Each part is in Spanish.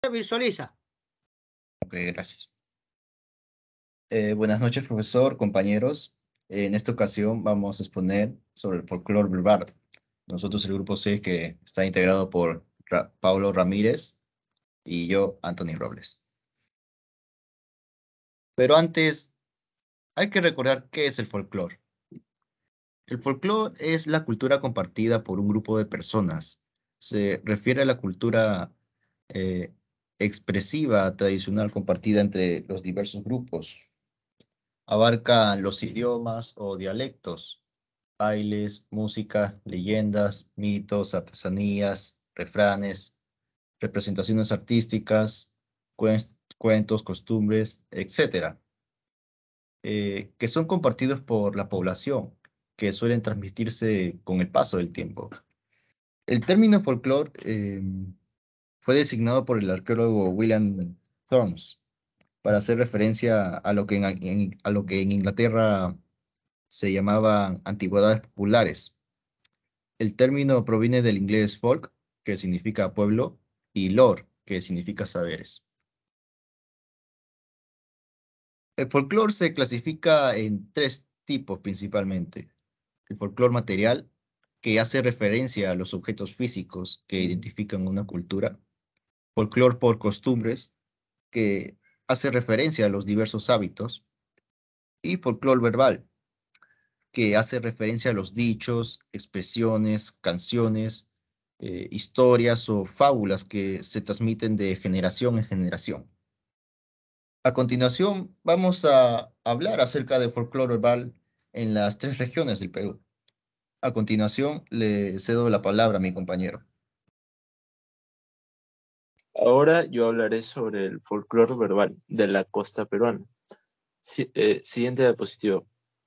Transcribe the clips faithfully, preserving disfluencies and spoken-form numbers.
Visualiza. Ok, gracias. Eh, buenas noches, profesor, compañeros. En esta ocasión vamos a exponer sobre el folclore verbal. Nosotros, el grupo C, que está integrado por Ra- Paulo Ramírez y yo, Anthony Robles. Pero antes, hay que recordar qué es el folclore. El folclore es la cultura compartida por un grupo de personas. Se refiere a la cultura eh, expresiva, tradicional, compartida entre los diversos grupos. Abarca los idiomas o dialectos, bailes, música, leyendas, mitos, artesanías, refranes, representaciones artísticas, cuen- cuentos, costumbres, etcétera, eh, que son compartidos por la población, que suelen transmitirse con el paso del tiempo. El término folclore eh, fue designado por el arqueólogo William Thornes para hacer referencia a lo que en, en- a lo que en Inglaterra se llamaban antigüedades populares. El término proviene del inglés folk, que significa pueblo, y lore, que significa saberes. El folclore se clasifica en tres tipos principalmente. El folclore material, que hace referencia a los objetos físicos que identifican una cultura. Folclore por costumbres, que hace referencia a los diversos hábitos. Y folclore verbal, que hace referencia a los dichos, expresiones, canciones, eh, historias o fábulas que se transmiten de generación en generación. A continuación, vamos a hablar acerca del folclore verbal en las tres regiones del Perú. A continuación, le cedo la palabra a mi compañero. Ahora yo hablaré sobre el folclore verbal de la costa peruana. Si- eh, siguiente diapositiva.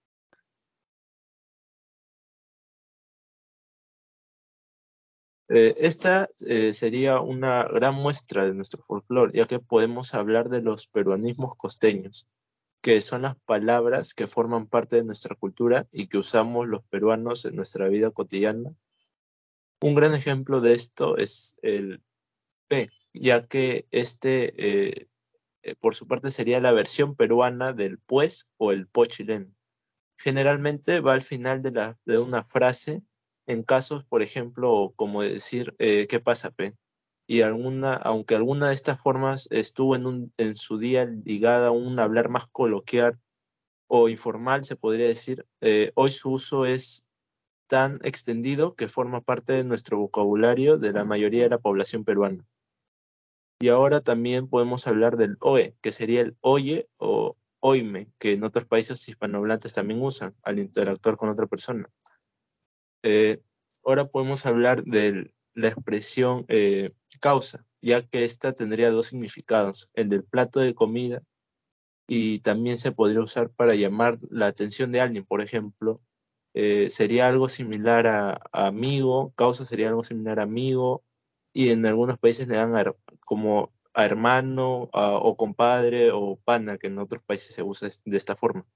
Eh, esta eh, sería una gran muestra de nuestro folclore, ya que podemos hablar de los peruanismos costeños, que son las palabras que forman parte de nuestra cultura y que usamos los peruanos en nuestra vida cotidiana. Un gran ejemplo de esto es el P, ya que este, eh, eh, por su parte, sería la versión peruana del pues o el po chileno. Generalmente va al final de, la, de una frase, en casos, por ejemplo, como decir, eh, ¿qué pasa, P? Y alguna, aunque alguna de estas formas estuvo en, un, en su día ligada a un hablar más coloquial o informal, se podría decir, eh, hoy su uso es tan extendido que forma parte de nuestro vocabulario de la mayoría de la población peruana. Y ahora también podemos hablar del oe, que sería el oye o oime, que en otros países hispanohablantes también usan al interactuar con otra persona. Eh, ahora podemos hablar de la expresión eh, causa, ya que esta tendría dos significados, el del plato de comida y también se podría usar para llamar la atención de alguien, por ejemplo. Eh, sería algo similar a, a amigo, causa sería algo similar a amigo, y en algunos países le dan a- como a hermano a- o compadre o pana, que en otros países se usa es- de esta forma.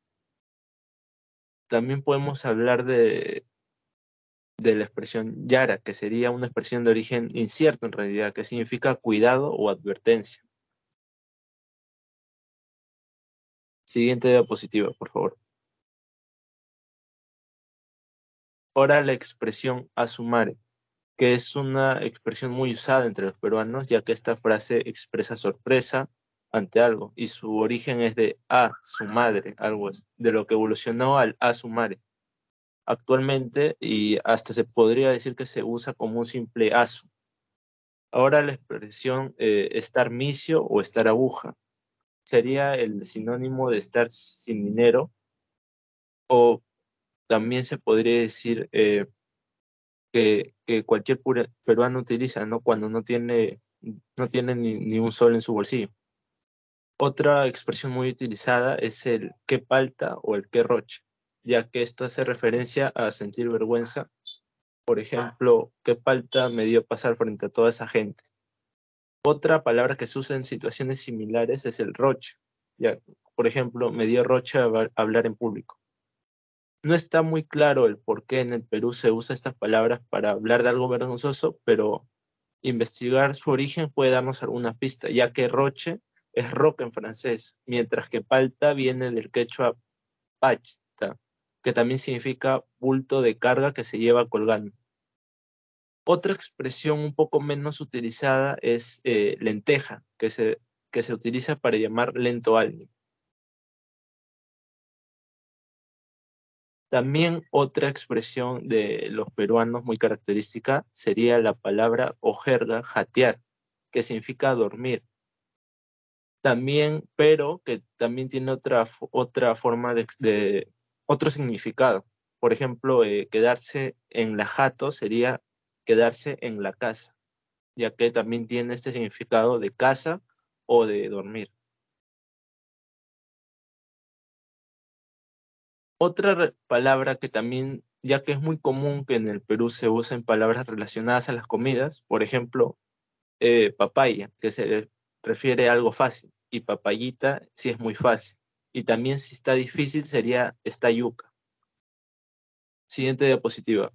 También podemos hablar de, de la expresión yara, que sería una expresión de origen incierto en realidad, que significa cuidado o advertencia. Siguiente diapositiva, por favor. Ahora la expresión asumare, que es una expresión muy usada entre los peruanos, ya que esta frase expresa sorpresa ante algo, y su origen es de a su madre, algo así, de lo que evolucionó al a su madre. Actualmente, y hasta se podría decir que se usa como un simple asu. Ahora la expresión eh, estar misio o estar aguja sería el sinónimo de estar sin dinero, o también se podría decir eh, que, que cualquier pura- peruano utiliza, ¿no? Cuando no tiene, no tiene ni, ni un sol en su bolsillo. Otra expresión muy utilizada es el qué palta o el qué roche, ya que esto hace referencia a sentir vergüenza. Por ejemplo, qué palta me dio pasar frente a toda esa gente. Otra palabra que se usa en situaciones similares es el roche. Ya, por ejemplo, me dio roche hab- hablar en público. No está muy claro el por qué en el Perú se usa estas palabras para hablar de algo vergonzoso, pero Investigar su origen puede darnos alguna pista, ya que roche es roca en francés, mientras que palta viene del quechua pachta, que también significa bulto de carga que se lleva colgando. Otra expresión un poco menos utilizada es eh, lenteja, que se, que se utiliza para llamar lento a alguien. También otra expresión de los peruanos muy característica sería la palabra o jerga jatear, que significa dormir. También, pero que también tiene otra, otra forma de, de otro significado. Por ejemplo, eh, quedarse en la jato sería quedarse en la casa, ya que también tiene este significado de casa o de dormir. Otra palabra que también, ya que es muy común que en el Perú se usen palabras relacionadas a las comidas, por ejemplo, eh, papaya, que se refiere a algo fácil, y papayita si es muy fácil. Y también si está difícil sería está yuca. Siguiente diapositiva.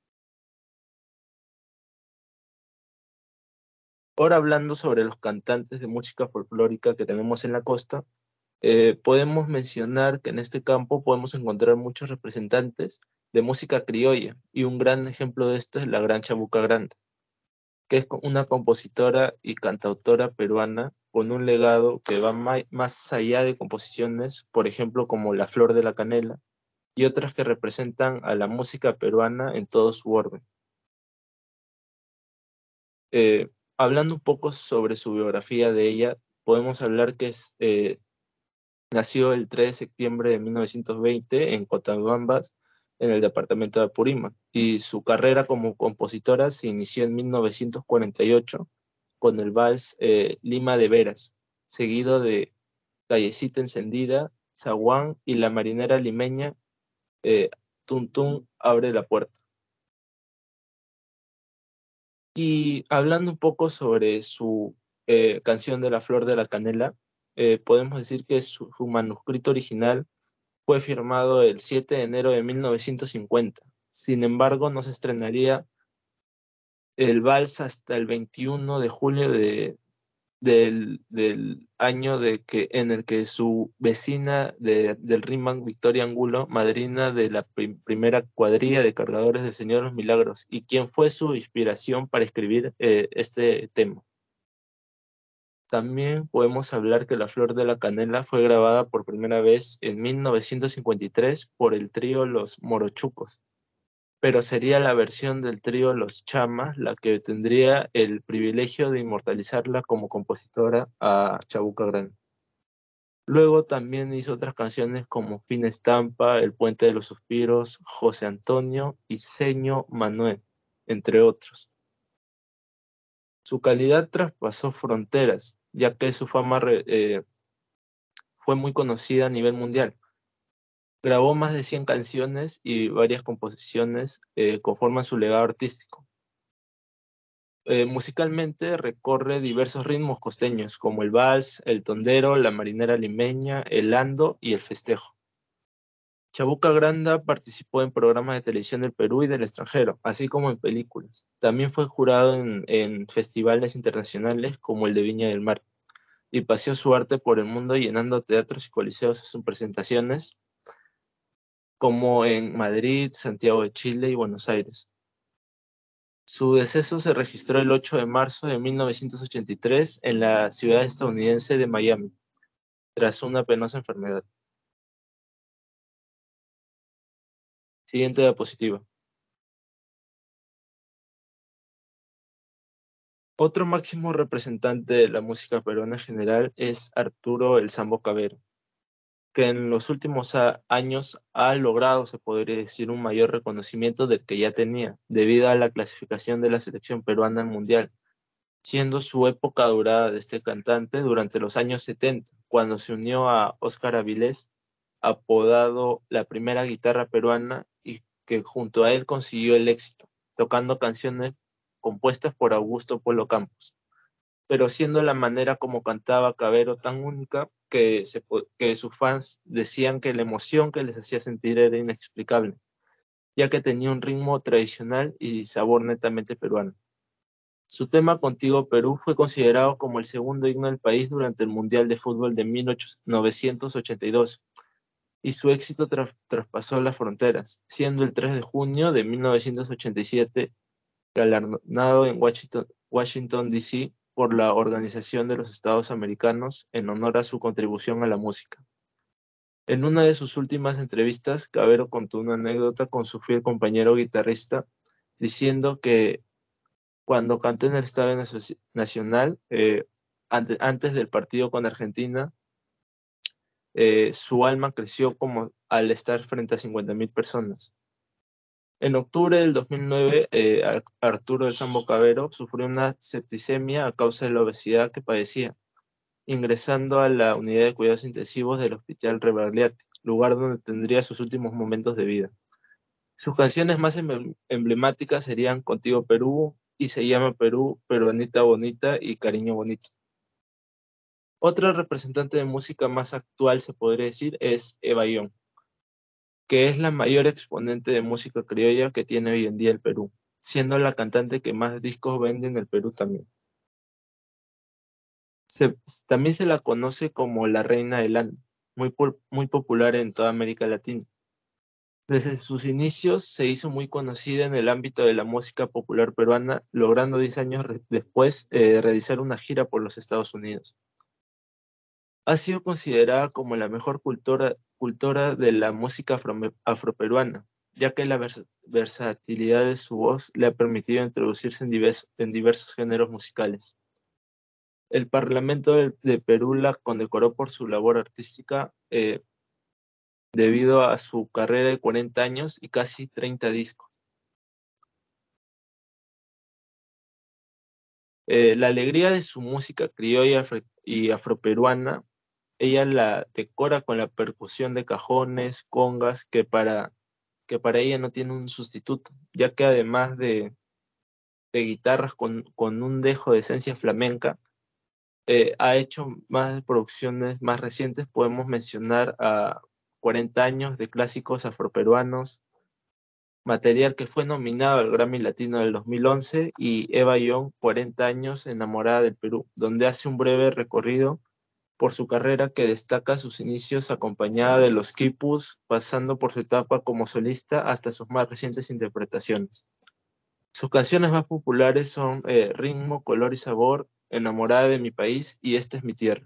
Ahora hablando sobre los cantantes de música folclórica que tenemos en la costa, eh, podemos mencionar que en este campo podemos encontrar muchos representantes de música criolla, y un gran ejemplo de esto es la Gran Chabuca Grande, que es una compositora y cantautora peruana con un legado que va más allá de composiciones, por ejemplo, como La Flor de la Canela, y otras que representan a la música peruana en todo su orden. Eh, hablando un poco sobre su biografía de ella, podemos hablar que es, eh, nació el tres de septiembre de mil novecientos veinte en Cotabambas, en el departamento de Apurímac, y su carrera como compositora se inició en mil novecientos cuarenta y ocho con el vals eh, Lima de Veras, seguido de Callecita Encendida, Zaguán y la marinera limeña eh, Tun Tun abre la puerta. Y hablando un poco sobre su eh, canción de La Flor de la Canela, eh, podemos decir que su, su manuscrito original fue firmado el siete de enero de mil novecientos cincuenta. Sin embargo, no se estrenaría el vals hasta el veintiuno de julio de, del, del año de que, en el que su vecina de, del Rimán, Victoria Angulo, madrina de la prim primera cuadrilla de cargadores del Señor de los Milagros, y quien fue su inspiración para escribir eh, este tema. También podemos hablar que La Flor de la Canela fue grabada por primera vez en mil novecientos cincuenta y tres por el trío Los Morochucos, pero sería la versión del trío Los Chamas la que tendría el privilegio de inmortalizarla como compositora a Chabuca Grande. Luego también hizo otras canciones como Fina Estampa, El Puente de los Suspiros, José Antonio y Seño Manuel, entre otros. Su calidad traspasó fronteras, ya que su fama eh, fue muy conocida a nivel mundial. Grabó más de cien canciones y varias composiciones eh, conforman su legado artístico. Eh, musicalmente recorre diversos ritmos costeños, como el vals, el tondero, la marinera limeña, el ando y el festejo. Chabuca Granda participó en programas de televisión del Perú y del extranjero, así como en películas. También fue jurado en, en festivales internacionales como el de Viña del Mar, y paseó su arte por el mundo llenando teatros y coliseos en sus presentaciones, como en Madrid, Santiago de Chile y Buenos Aires. Su deceso se registró el ocho de marzo de mil novecientos ochenta y tres en la ciudad estadounidense de Miami, tras una penosa enfermedad. Siguiente diapositiva. Otro máximo representante de la música peruana en general es Arturo El Sambo Cabero, que en los últimos años ha logrado, se podría decir, un mayor reconocimiento del que ya tenía, debido a la clasificación de la selección peruana al Mundial, siendo su época dorada de este cantante durante los años setenta, cuando se unió a Óscar Avilés, apodado la primera guitarra peruana, y que junto a él consiguió el éxito, tocando canciones compuestas por Augusto Polo Campos, pero siendo la manera como cantaba Cabero tan única que, se, que sus fans decían que la emoción que les hacía sentir era inexplicable, ya que tenía un ritmo tradicional y sabor netamente peruano. Su tema Contigo Perú fue considerado como el segundo himno del país durante el Mundial de Fútbol de mil novecientos ochenta y dos, y su éxito tra- traspasó las fronteras, siendo el tres de junio de mil novecientos ochenta y siete galardonado en Washington, Washington, D C por la Organización de los Estados Americanos en honor a su contribución a la música. En una de sus últimas entrevistas, Cabero contó una anécdota con su fiel compañero guitarrista, diciendo que cuando cantó en el Estadio Nacional, eh, ante- antes del partido con Argentina, eh, su alma creció como al estar frente a cincuenta mil personas. En octubre del dos mil nueve, eh, Ar- Arturo del Sambo Cabero sufrió una septicemia a causa de la obesidad que padecía, ingresando a la unidad de cuidados intensivos del Hospital Rebagliati, lugar donde tendría sus últimos momentos de vida. Sus canciones más em- emblemáticas serían Contigo Perú, Y se llama Perú, Peruanita Bonita y Cariño Bonito. Otra representante de música más actual, se podría decir, es Eva Young, que es la mayor exponente de música criolla que tiene hoy en día el Perú, siendo la cantante que más discos vende en el Perú también. Se- también se la conoce como la Reina del Ande, muy, pol- muy popular en toda América Latina. Desde sus inicios se hizo muy conocida en el ámbito de la música popular peruana, logrando diez años re- después eh, realizar una gira por los Estados Unidos. Ha sido considerada como la mejor cultora, cultora de la música afro- afroperuana, ya que la vers- versatilidad de su voz le ha permitido introducirse en, divers- en diversos géneros musicales. El Parlamento de, de Perú la condecoró por su labor artística eh, debido a su carrera de cuarenta años y casi treinta discos. Eh, la alegría de su música criolla afro- y afroperuana, ella la decora con la percusión de cajones, congas, que para, que para ella no tiene un sustituto, ya que además de, de guitarras con, con un dejo de esencia flamenca, eh, ha hecho más producciones más recientes. Podemos mencionar a cuarenta años de clásicos afroperuanos, material que fue nominado al Grammy Latino del dos mil once, y Eva Young, cuarenta años, enamorada del Perú, donde hace un breve recorrido por su carrera que destaca sus inicios acompañada de los quipus, pasando por su etapa como solista hasta sus más recientes interpretaciones. Sus canciones más populares son eh, Ritmo, Color y Sabor, Enamorada de mi país y Esta es mi tierra.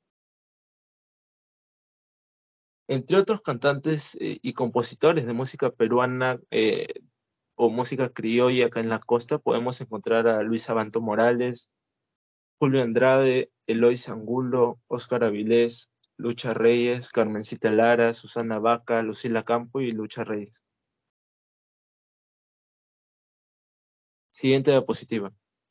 Entre otros cantantes eh, y compositores de música peruana eh, o música criolla acá en la costa, podemos encontrar a Luis Abanto Morales, Julio Andrade, Eloy Angulo, Óscar Avilés, Lucha Reyes, Carmencita Lara, Susana Vaca, Lucila Campo y Lucha Reyes. Siguiente diapositiva.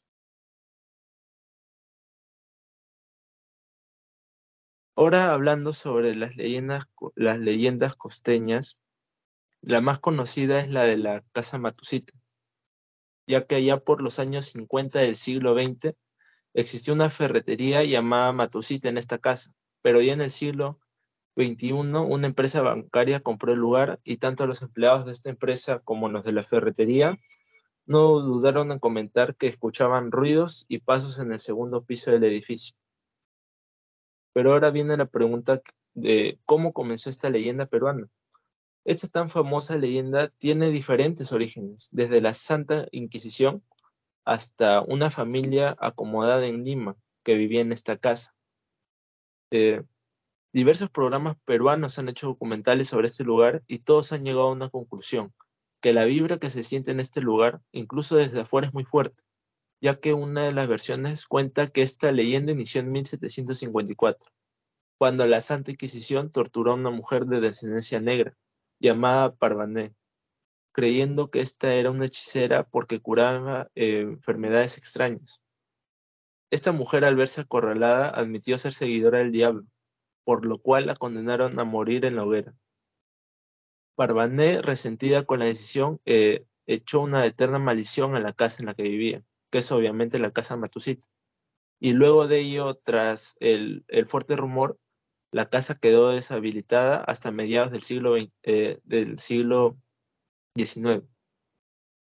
Ahora hablando sobre las leyendas, las leyendas costeñas, la más conocida es la de la Casa Matusita, ya que allá por los años cincuenta del siglo veinte existió una ferretería llamada Matusita en esta casa, pero ya en el siglo veintiuno una empresa bancaria compró el lugar y tanto los empleados de esta empresa como los de la ferretería no dudaron en comentar que escuchaban ruidos y pasos en el segundo piso del edificio. Pero ahora viene la pregunta de cómo comenzó esta leyenda peruana. Esta tan famosa leyenda tiene diferentes orígenes, desde la Santa Inquisición hasta una familia acomodada en Lima que vivía en esta casa. Eh, Diversos programas peruanos han hecho documentales sobre este lugar y todos han llegado a una conclusión, que la vibra que se siente en este lugar, incluso desde afuera, es muy fuerte, ya que una de las versiones cuenta que esta leyenda inició en mil setecientos cincuenta y cuatro, cuando la Santa Inquisición torturó a una mujer de descendencia negra, llamada Parvané, creyendo que esta era una hechicera porque curaba eh, enfermedades extrañas. Esta mujer, al verse acorralada, admitió ser seguidora del diablo, por lo cual la condenaron a morir en la hoguera. Parvané, resentida con la decisión, eh, echó una eterna maldición a la casa en la que vivía, que es obviamente la casa Matusita. Y luego de ello, tras el, el fuerte rumor, la casa quedó deshabilitada hasta mediados del siglo veinte, eh, del siglo diecinueve.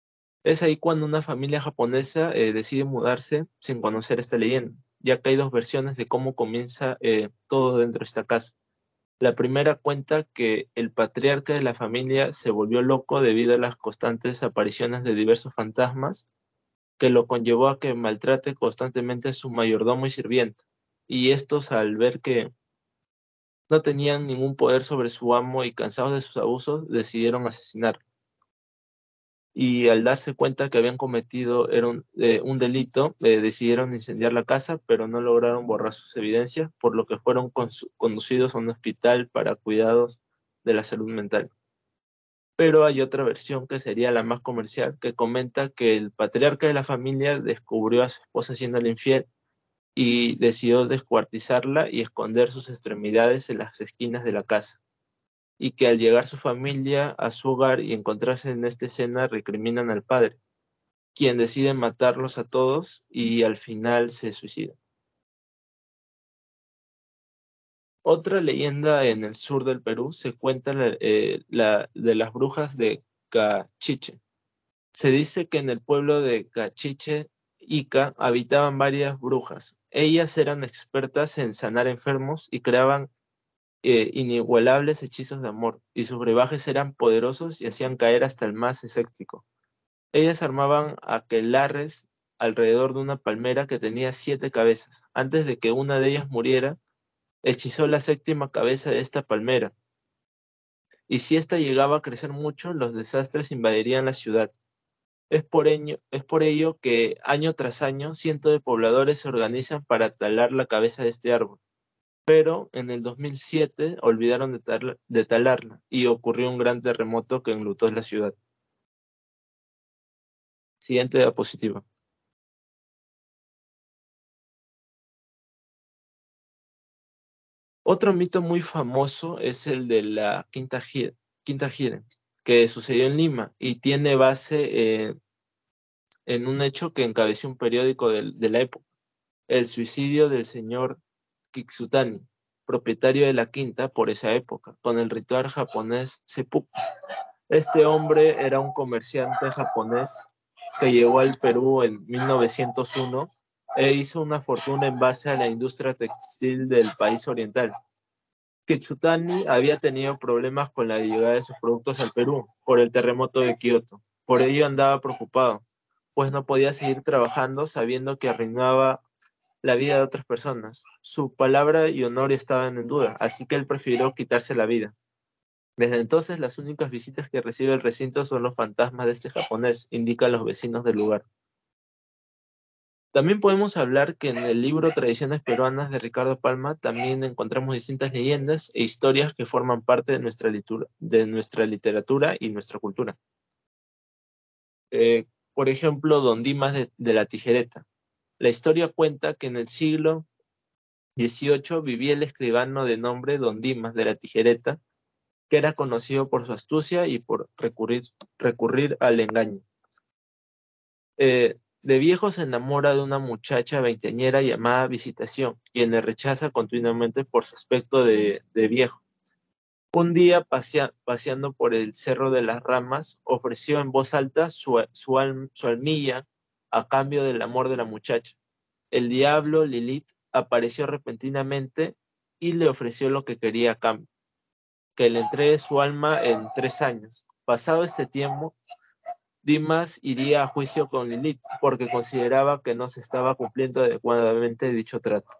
Es ahí cuando una familia japonesa eh, decide mudarse sin conocer esta leyenda, ya que hay dos versiones de cómo comienza eh, todo dentro de esta casa. La primera cuenta que el patriarca de la familia se volvió loco debido a las constantes apariciones de diversos fantasmas, que lo conllevó a que maltrate constantemente a su mayordomo y sirviente. Y estos, al ver que no tenían ningún poder sobre su amo y cansados de sus abusos, decidieron asesinarlo. Y al darse cuenta que habían cometido era un, eh, un delito, eh, decidieron incendiar la casa, pero no lograron borrar sus evidencias, por lo que fueron conducidos a un hospital para cuidados de la salud mental. Pero hay otra versión que sería la más comercial, que comenta que el patriarca de la familia descubrió a su esposa siendo infiel y decidió descuartizarla y esconder sus extremidades en las esquinas de la casa. Y que al llegar su familia a su hogar y encontrarse en esta escena, recriminan al padre, quien decide matarlos a todos y al final se suicida. Otra leyenda en el sur del Perú se cuenta la, eh, la de las brujas de Cachiche. Se dice que en el pueblo de Cachiche, Ica, habitaban varias brujas. Ellas eran expertas en sanar enfermos y creaban eh, inigualables hechizos de amor, y sus brebajes eran poderosos y hacían caer hasta el más escéptico. Ellas armaban aquelarres alrededor de una palmera que tenía siete cabezas. Antes de que una de ellas muriera, hechizó la séptima cabeza de esta palmera, y si ésta llegaba a crecer mucho, los desastres invadirían la ciudad. Es por ello, es por ello que año tras año cientos de pobladores se organizan para talar la cabeza de este árbol. Pero en el dos mil siete olvidaron de, tal, de talarla y ocurrió un gran terremoto que enlutó la ciudad. Siguiente diapositiva. Otro mito muy famoso es el de la Quinta Gira, Quinta Gira, que sucedió en Lima y tiene base eh, en un hecho que encabezó un periódico de, de la época: el suicidio del señor Kitsutani, propietario de la quinta por esa época, con el ritual japonés seppuku. Este hombre era un comerciante japonés que llegó al Perú en mil novecientos uno e hizo una fortuna en base a la industria textil del país oriental. Kitsutani había tenido problemas con la llegada de sus productos al Perú por el terremoto de Kioto. Por ello andaba preocupado, pues no podía seguir trabajando sabiendo que arruinaba la vida de otras personas. Su palabra y honor estaban en duda, así que él prefirió quitarse la vida. Desde entonces, las únicas visitas que recibe el recinto son los fantasmas de este japonés, indican los vecinos del lugar. También podemos hablar que en el libro Tradiciones Peruanas de Ricardo Palma también encontramos distintas leyendas e historias que forman parte de nuestra, litura, de nuestra literatura y nuestra cultura. Eh, por ejemplo, Don Dimas de, de la Tijereta. La historia cuenta que en el siglo dieciocho vivía el escribano de nombre Don Dimas de la Tijereta, que era conocido por su astucia y por recurrir, recurrir al engaño. Eh, de viejo se enamora de una muchacha veinteañera llamada Visitación, quien le rechaza continuamente por su aspecto de, de viejo. Un día, pasea, paseando por el Cerro de las Ramas, ofreció en voz alta su, su, al, su almilla a cambio del amor de la muchacha. El diablo Lilith apareció repentinamente y le ofreció lo que quería a cambio: que le entregue su alma en tres años. Pasado este tiempo, Dimas iría a juicio con Lilith porque consideraba que no se estaba cumpliendo adecuadamente dicho trato.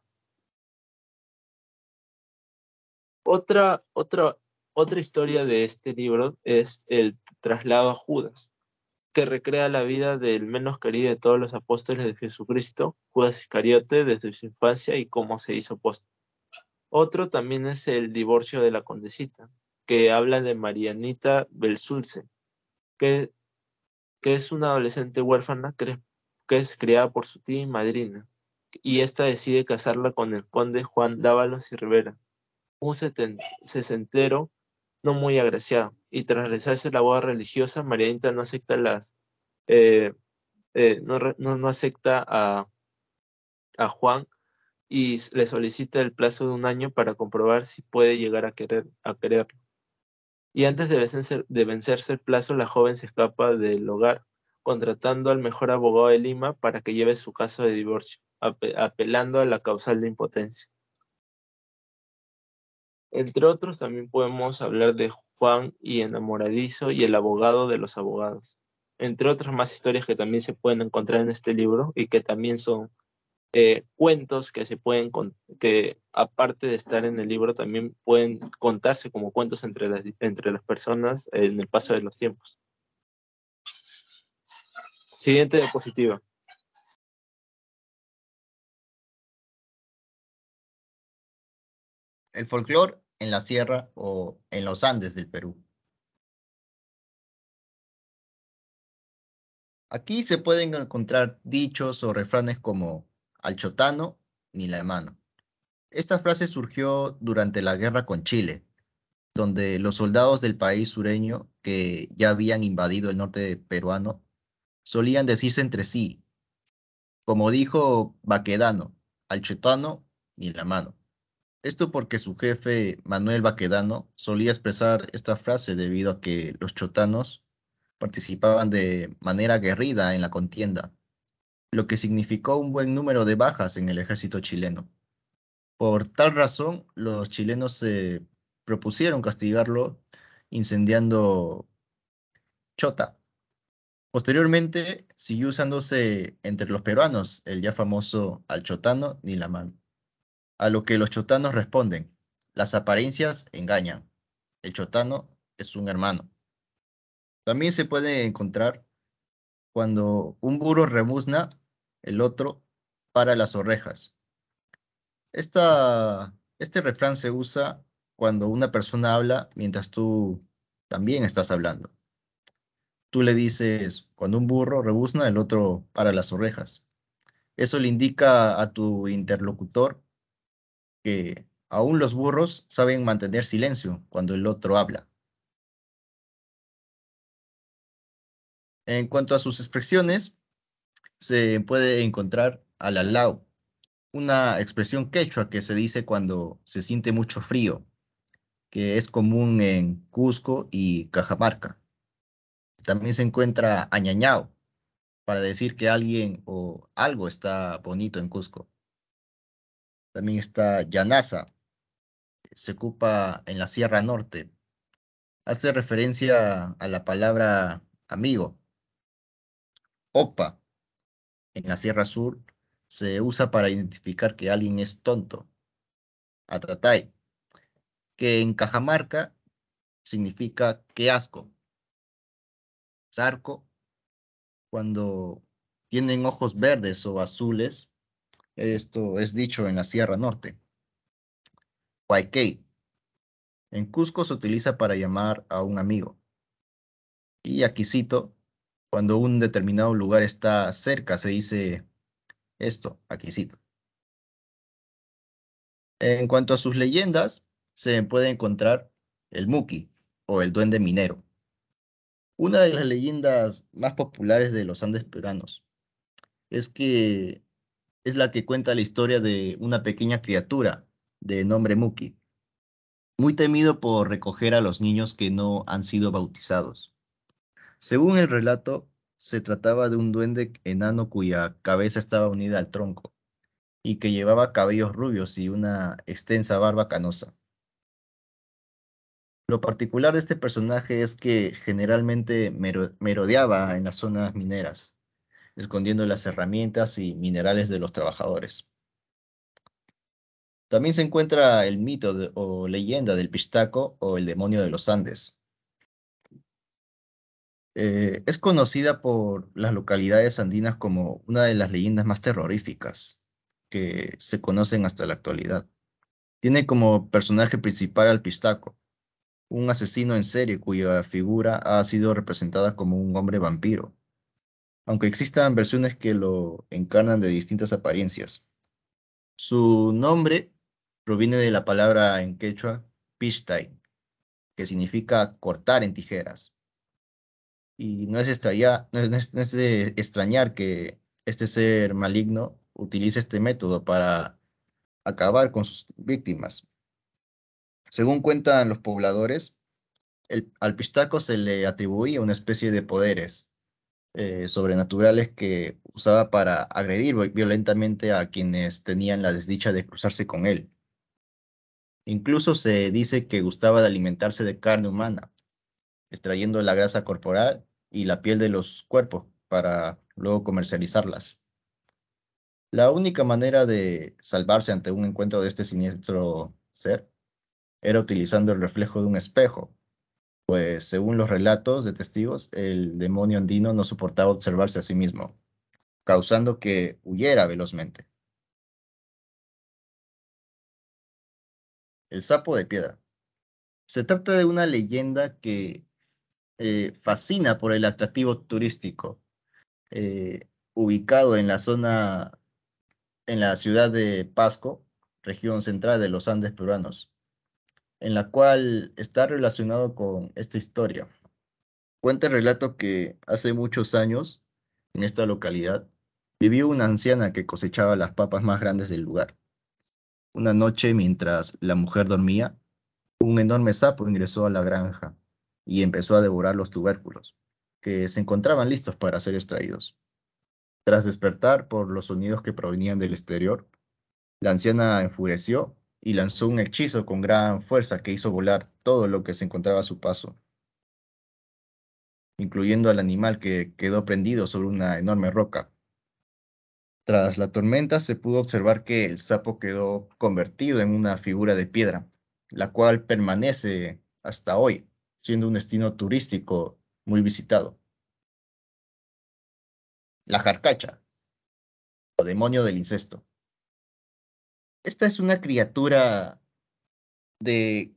Otra, otra, otra historia de este libro es el traslado a Judas, que recrea la vida del menos querido de todos los apóstoles de Jesucristo, Judas Iscariote, desde su infancia y cómo se hizo apóstol. Otro también es el divorcio de la condesita, que habla de Marianita Belsulce, que, que es una adolescente huérfana que, que es criada por su tía y madrina, y esta decide casarla con el conde Juan Dávalos y Rivera, un seten, sesentero no muy agraciado, y tras realizarse la boda religiosa, Marianita no acepta las eh, eh, no, no, no acepta a, a Juan y le solicita el plazo de un año para comprobar si puede llegar a querer a quererlo. Y antes de vencerse, de vencerse el plazo, la joven se escapa del hogar, contratando al mejor abogado de Lima para que lleve su caso de divorcio, ape- apelando a la causal de impotencia. Entre otros, también podemos hablar de Juan y Enamoradizo y el abogado de los abogados, entre otras más historias que también se pueden encontrar en este libro y que también son eh, cuentos que se pueden, con- que aparte de estar en el libro, también pueden contarse como cuentos entre las, entre las personas en el paso de los tiempos. Siguiente diapositiva. El folclore en la sierra o en los Andes del Perú. Aquí se pueden encontrar dichos o refranes como al chotano ni la mano. Esta frase surgió durante la guerra con Chile, donde los soldados del país sureño que ya habían invadido el norte peruano solían decirse entre sí, como dijo Baquedano, al chotano ni la mano. Esto porque su jefe, Manuel Baquedano, solía expresar esta frase debido a que los chotanos participaban de manera aguerrida en la contienda, lo que significó un buen número de bajas en el ejército chileno. Por tal razón, los chilenos se propusieron castigarlo incendiando Chota. Posteriormente, siguió usándose entre los peruanos el ya famoso al chotano ni la mano. A lo que los chotanos responden, las apariencias engañan. El chotano es un hermano. También se puede encontrar cuando un burro rebuzna, el otro para las orejas. Esta, este refrán se usa cuando una persona habla mientras tú también estás hablando. Tú le dices, cuando un burro rebuzna, el otro para las orejas. Eso le indica a tu interlocutor que aún los burros saben mantener silencio cuando el otro habla. En cuanto a sus expresiones, se puede encontrar alalao, una expresión quechua que se dice cuando se siente mucho frío, que es común en Cusco y Cajamarca. También se encuentra añañao, para decir que alguien o algo está bonito en Cusco. También está llanaza, se ocupa en la Sierra Norte. Hace referencia a la palabra amigo. Opa, en la Sierra Sur, se usa para identificar que alguien es tonto. Atatay, que en Cajamarca significa qué asco. Zarco, cuando tienen ojos verdes o azules, esto es dicho en la Sierra Norte. Huayquey, en Cusco se utiliza para llamar a un amigo. Y Aquisito, cuando un determinado lugar está cerca, se dice esto, Aquisito. En cuanto a sus leyendas, se puede encontrar el Muki o el Duende Minero, una de las leyendas más populares de los Andes peruanos. Es que es la que cuenta la historia de una pequeña criatura de nombre Muki, muy temido por recoger a los niños que no han sido bautizados. Según el relato, se trataba de un duende enano cuya cabeza estaba unida al tronco y que llevaba cabellos rubios y una extensa barba canosa. Lo particular de este personaje es que generalmente mero- merodeaba en las zonas mineras, escondiendo las herramientas y minerales de los trabajadores. También se encuentra el mito de- o leyenda del Pistaco o el demonio de los Andes. Eh, es conocida por las localidades andinas como una de las leyendas más terroríficas que se conocen hasta la actualidad. Tiene como personaje principal al Pistaco, un asesino en serie cuya figura ha sido representada como un hombre vampiro, aunque existan versiones que lo encarnan de distintas apariencias. Su nombre proviene de la palabra en quechua pishtay, que significa cortar en tijeras. Y no es, extraña- no es, no es- no es de extrañar que este ser maligno utilice este método para acabar con sus víctimas. Según cuentan los pobladores, el, al pistaco se le atribuía una especie de poderes, eh, sobrenaturales que usaba para agredir vi- violentamente a quienes tenían la desdicha de cruzarse con él. Incluso se dice que gustaba de alimentarse de carne humana, extrayendo la grasa corporal y la piel de los cuerpos para luego comercializarlas. La única manera de salvarse ante un encuentro de este siniestro ser era utilizando el reflejo de un espejo, pues según los relatos de testigos, el demonio andino no soportaba observarse a sí mismo, causando que huyera velozmente. El sapo de piedra. Se trata de una leyenda que eh, fascina por el atractivo turístico, eh, ubicado en la zona, en la ciudad de Pasco, región central de los Andes peruanos, en la cual está relacionado con esta historia. Cuenta el relato que hace muchos años, en esta localidad, vivió una anciana que cosechaba las papas más grandes del lugar. Una noche, mientras la mujer dormía, un enorme sapo ingresó a la granja y empezó a devorar los tubérculos, que se encontraban listos para ser extraídos. Tras despertar por los sonidos que provenían del exterior, la anciana enfureció y lanzó un hechizo con gran fuerza que hizo volar todo lo que se encontraba a su paso, incluyendo al animal que quedó prendido sobre una enorme roca. Tras la tormenta se pudo observar que el sapo quedó convertido en una figura de piedra, la cual permanece hasta hoy, siendo un destino turístico muy visitado. La jarcacha, o demonio del incesto. Esta es una criatura de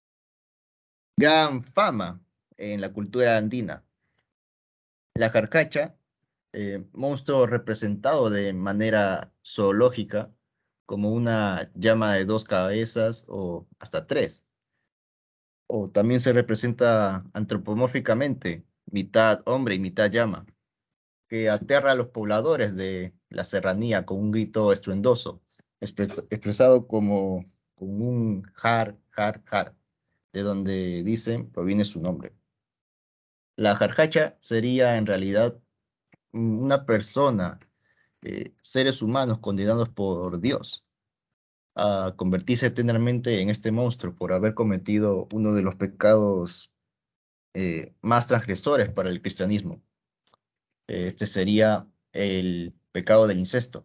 gran fama en la cultura andina. La carcacha, eh, monstruo representado de manera zoológica como una llama de dos cabezas o hasta tres, o también se representa antropomórficamente, mitad hombre y mitad llama, que aterra a los pobladores de la serranía con un grito estruendoso, expres- expresado como, como un jar, jar, jar, de donde dicen proviene su nombre. La jarjacha sería en realidad mm, una persona, eh, seres humanos condenados por Dios a convertirse eternamente en este monstruo por haber cometido uno de los pecados eh, más transgresores para el cristianismo. Eh, Este sería el pecado del incesto.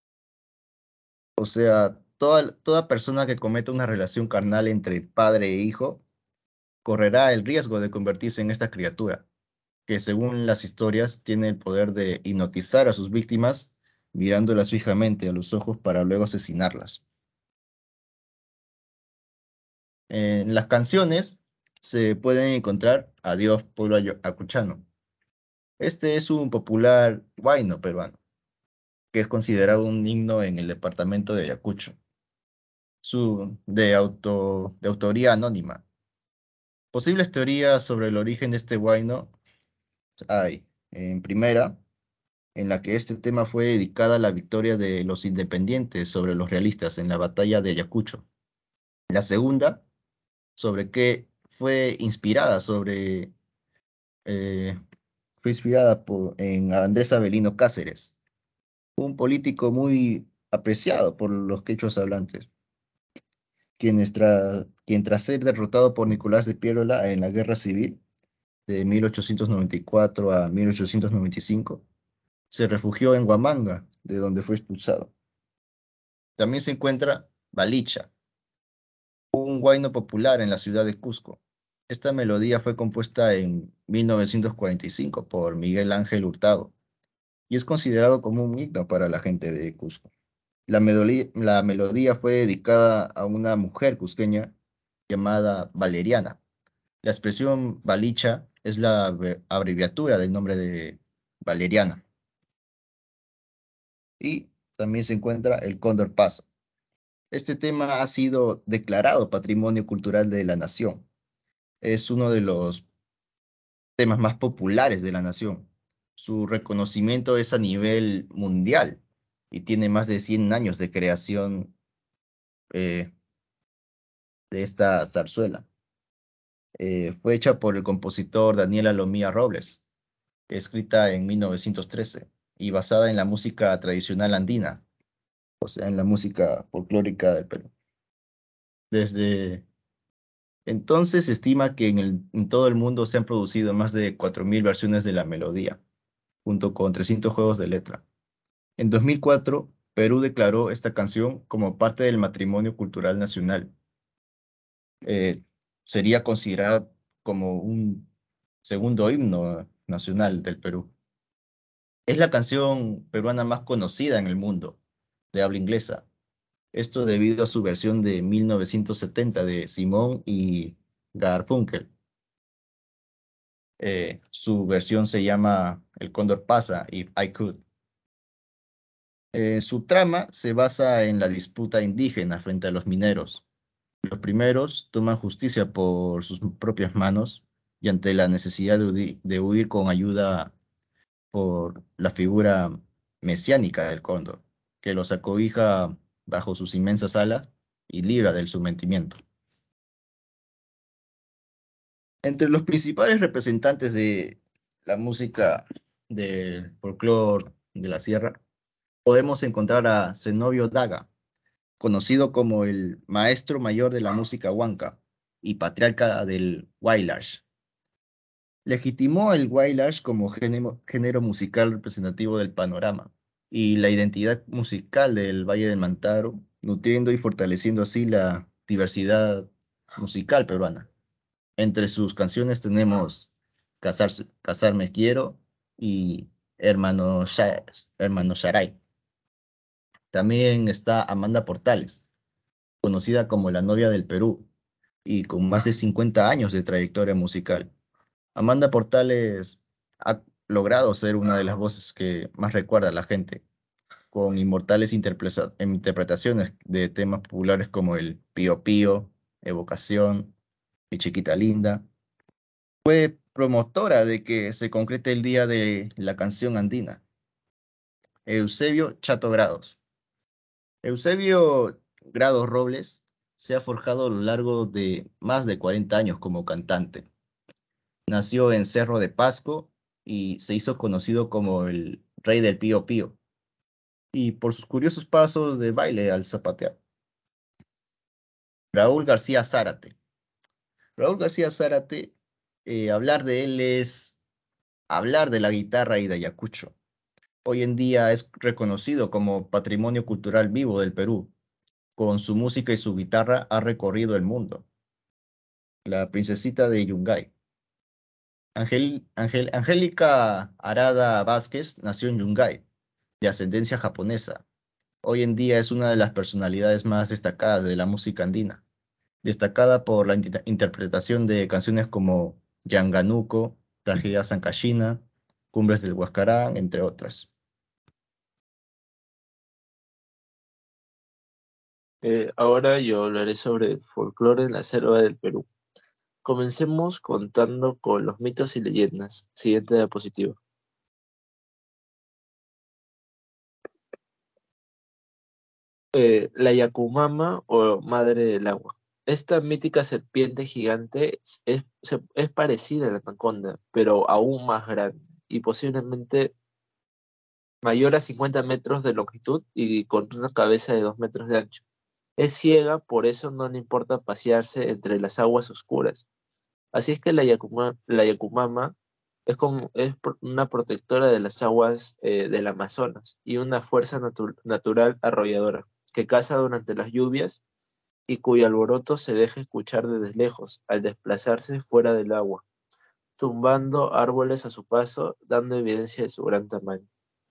O sea, toda, toda persona que cometa una relación carnal entre padre e hijo correrá el riesgo de convertirse en esta criatura, que según las historias tiene el poder de hipnotizar a sus víctimas mirándolas fijamente a los ojos para luego asesinarlas. En las canciones se pueden encontrar Adiós Pueblo Ayo- Acuchano. Este es un popular huayno peruano, que es considerado un himno en el departamento de Ayacucho, su, de, auto, de autoría anónima. Posibles teorías sobre el origen de este huayno hay. En primera, en la que este tema fue dedicada a la victoria de los independientes sobre los realistas en la batalla de Ayacucho. La segunda, sobre que fue inspirada sobre eh, fue inspirada por, en Andrés Avelino Cáceres, un político muy apreciado por los quechos hablantes, quien, tra- quien tras ser derrotado por Nicolás de Piérola en la Guerra Civil de mil ochocientos noventa y cuatro a mil ochocientos noventa y cinco, se refugió en Huamanga, de donde fue expulsado. También se encuentra Balicha, un huayno popular en la ciudad de Cusco. Esta melodía fue compuesta en mil novecientos cuarenta y cinco por Miguel Ángel Hurtado y es considerado como un himno para la gente de Cusco. La melodía, la melodía fue dedicada a una mujer cusqueña llamada Valeriana. La expresión Balicha es la abre- abreviatura del nombre de Valeriana. Y también se encuentra el Cóndor Pasa. Este tema ha sido declarado Patrimonio Cultural de la Nación. Es uno de los temas más populares de la nación. Su reconocimiento es a nivel mundial y tiene más de cien años de creación eh, de esta zarzuela. Eh, fue hecha por el compositor Daniel Alomía Robles. escrita en mil novecientos trece y basada en la música tradicional andina, o sea, en la música folclórica del Perú. Desde entonces se estima que en, el- en todo el mundo se han producido más de cuatro mil versiones de la melodía, junto con trescientos juegos de letra. En dos mil cuatro, Perú declaró esta canción como parte del Patrimonio Cultural Nacional. Eh, Sería considerada como un segundo himno nacional del Perú. Es la canción peruana más conocida en el mundo de habla inglesa. Esto debido a su versión de mil novecientos setenta de Simón y Garfunkel. Eh, su versión se llama El Cóndor pasa, If I Could. Eh, su trama se basa en la disputa indígena frente a los mineros. Los primeros toman justicia por sus propias manos y ante la necesidad de huir, de huir con ayuda por la figura mesiánica del cóndor, que los acobija bajo sus inmensas alas y libra del sometimiento. Entre los principales representantes de la música del folclore de la sierra, podemos encontrar a Zenobio Daga, conocido como el maestro mayor de la música huanca y patriarca del Wailash. Legitimó el Wailash como género, género musical representativo del panorama y la identidad musical del Valle del Mantaro, nutriendo y fortaleciendo así la diversidad musical peruana. Entre sus canciones tenemos Casarse, Casarme Quiero y Hermano, Sha- Hermano Sharay. También está Amanda Portales, conocida como la novia del Perú y con más de cincuenta años de trayectoria musical. Amanda Portales ha logrado ser una de las voces que más recuerda a la gente, con inmortales interpresa- interpretaciones de temas populares como el Pío Pío, Evocación, Mi Chiquita Linda. Fue promotora de que se concrete el Día de la Canción Andina. Eusebio Chato Grados. Eusebio Grados Robles se ha forjado a lo largo de más de cuarenta años como cantante. Nació en Cerro de Pasco y se hizo conocido como el rey del Pío Pío y por sus curiosos pasos de baile al zapatear. Raúl García Zárate. Raúl García Zárate, eh, hablar de él es hablar de la guitarra y de Ayacucho. Hoy en día es reconocido como patrimonio cultural vivo del Perú. Con su música y su guitarra ha recorrido el mundo. La princesita de Yungay. Angel, Angel- Angélica Arada Vázquez nació en Yungay, de ascendencia japonesa. Hoy en día es una de las personalidades más destacadas de la música andina, destacada por la inter- interpretación de canciones como Yanganuco, Tragedia Sancashina, Cumbres del Huascarán, entre otras. Eh, ahora yo hablaré sobre el folclore en la selva del Perú. Comencemos contando con los mitos y leyendas. Siguiente diapositiva. Eh, la Yacumama o Madre del Agua. Esta mítica serpiente gigante es, es- se- es parecida a la anaconda, pero aún más grande y posiblemente mayor a cincuenta metros de longitud y con una cabeza de dos metros de ancho. Es ciega, por eso no le importa pasearse entre las aguas oscuras. Así es que la Yacuma- la Yacumama es, como, es pro- una protectora de las aguas eh, del Amazonas y una fuerza natu- natural arrolladora que caza durante las lluvias y cuyo alboroto se deja escuchar desde lejos al desplazarse fuera del agua, tumbando árboles a su paso, dando evidencia de su gran tamaño.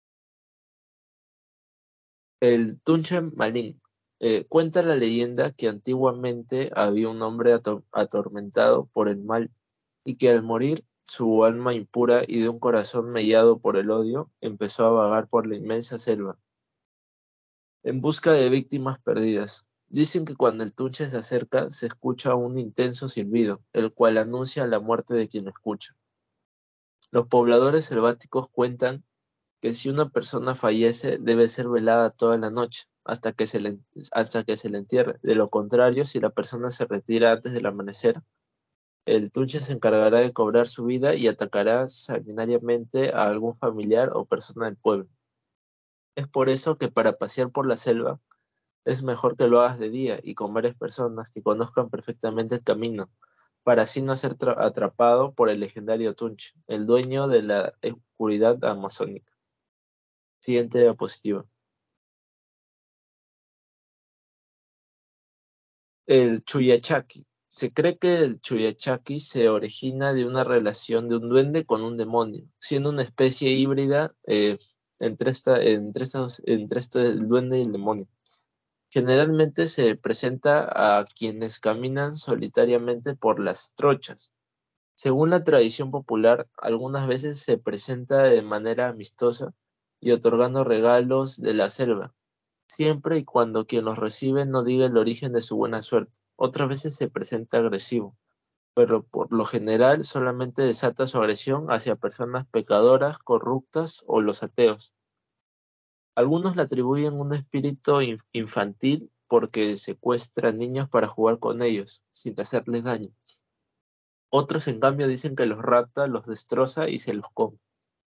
El Tunche Malín. Eh, cuenta la leyenda que antiguamente había un hombre ato- atormentado por el mal y que al morir su alma impura y de un corazón mellado por el odio empezó a vagar por la inmensa selva en busca de víctimas perdidas. Dicen que cuando el Tunche se acerca se escucha un intenso silbido, el cual anuncia la muerte de quien lo escucha. Los pobladores selváticos cuentan que si una persona fallece debe ser velada toda la noche hasta que se le, hasta que se le entierre. De lo contrario, si la persona se retira antes del amanecer, El Tunche se encargará de cobrar su vida y atacará sanguinariamente a algún familiar o persona del pueblo. Es por eso que para pasear por la selva es mejor que lo hagas de día y con varias personas que conozcan perfectamente el camino, para así no ser tra- atrapado por el legendario Tunche, el dueño de la oscuridad amazónica. Siguiente diapositiva. El Chuyachaki. Se cree que el Chuyachaki se origina de una relación de un duende con un demonio, siendo una especie híbrida eh, entre, esta, entre, estos, entre este, el duende y el demonio. Generalmente se presenta a quienes caminan solitariamente por las trochas. Según la tradición popular, algunas veces se presenta de manera amistosa y otorgando regalos de la selva, siempre y cuando quien los recibe no diga el origen de su buena suerte. Otras veces se presenta agresivo, pero por lo general solamente desata su agresión hacia personas pecadoras, corruptas o los ateos. Algunos le atribuyen un espíritu inf- infantil porque secuestra niños para jugar con ellos, sin hacerles daño. Otros, en cambio, dicen que los rapta, los destroza y se los come.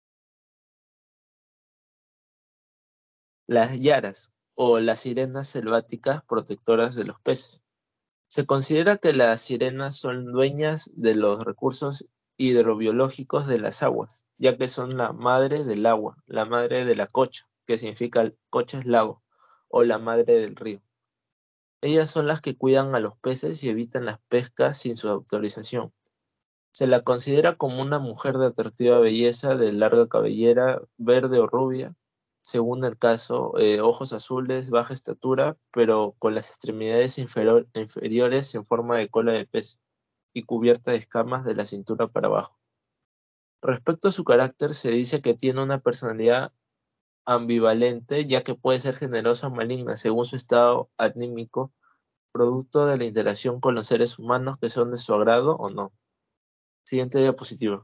Las yaras, o las sirenas selváticas protectoras de los peces. Se considera que las sirenas son dueñas de los recursos hidrobiológicos de las aguas, ya que son la madre del agua, la madre de la cocha, que significa cocha es lago, o la madre del río. Ellas son las que cuidan a los peces y evitan las pescas sin su autorización. Se la considera como una mujer de atractiva belleza, de larga cabellera, verde o rubia, según el caso, eh, ojos azules, baja estatura, pero con las extremidades inferior- inferiores en forma de cola de pez y cubierta de escamas de la cintura para abajo. Respecto a su carácter, se dice que tiene una personalidad ambivalente, ya que puede ser generosa o maligna según su estado anímico, producto de la interacción con los seres humanos que son de su agrado o no. Siguiente diapositiva.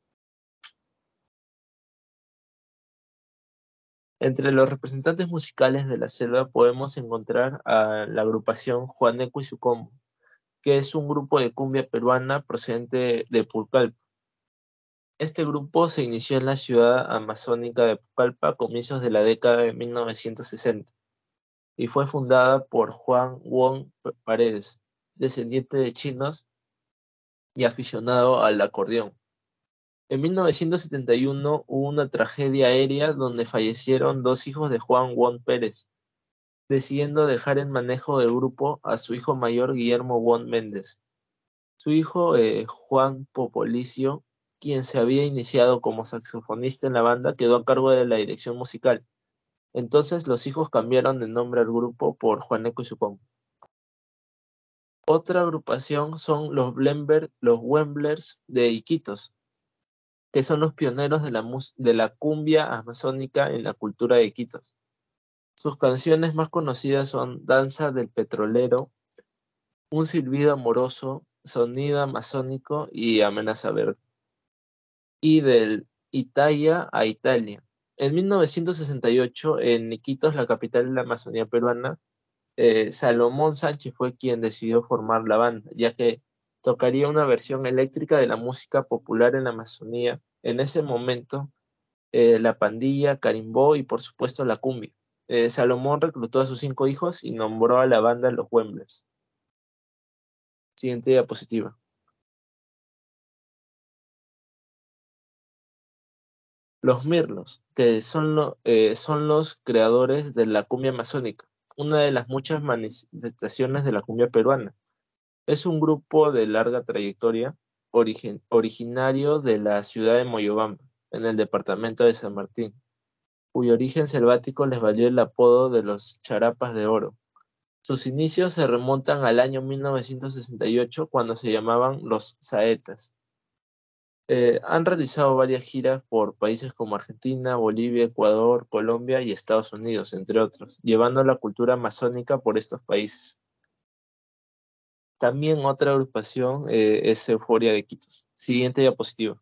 Entre los representantes musicales de la selva podemos encontrar a la agrupación Juaneco y su combo, que es un grupo de cumbia peruana procedente de Pucallpa. Este grupo se inició en la ciudad amazónica de Pucallpa a comienzos de la década de mil novecientos sesenta y fue fundada por Juan Wong Paredes, descendiente de chinos y aficionado al acordeón. En mil novecientos setenta y uno hubo una tragedia aérea donde fallecieron dos hijos de Juan Won Pérez, decidiendo dejar el manejo del grupo a su hijo mayor Guillermo Won Méndez. Su hijo eh, Juan Popolicio, quien se había iniciado como saxofonista en la banda, quedó a cargo de la dirección musical. Entonces los hijos cambiaron de nombre al grupo por Juaneco y su combo. Otra agrupación son los Blember, los Wemblers de Iquitos, que son los pioneros de la, mus- de la cumbia amazónica en la cultura de Iquitos. Sus canciones más conocidas son Danza del Petrolero, Un silbido amoroso, Sonido amazónico y Amenaza verde. Y del Italia a Italia. En mil novecientos sesenta y ocho, en Iquitos, la capital de la Amazonía peruana, eh, Salomón Sánchez fue quien decidió formar la banda, ya que tocaría una versión eléctrica de la música popular en la Amazonía. En ese momento, eh, la pandilla, carimbó y por supuesto la cumbia. Eh, Salomón reclutó a sus cinco hijos y nombró a la banda los Wemblers. Siguiente diapositiva. Los Mirlos, que son, lo- eh, son los creadores de la cumbia amazónica, una de las muchas manifestaciones de la cumbia peruana. Es un grupo de larga trayectoria, origen- originario de la ciudad de Moyobamba, en el departamento de San Martín, cuyo origen selvático les valió el apodo de los Charapas de Oro. Sus inicios se remontan al año mil novecientos sesenta y ocho, cuando se llamaban los Saetas. Eh, han realizado varias giras por países como Argentina, Bolivia, Ecuador, Colombia y Estados Unidos, entre otros, llevando la cultura amazónica por estos países. También otra agrupación eh, es Euforia de Quitos. Siguiente diapositiva.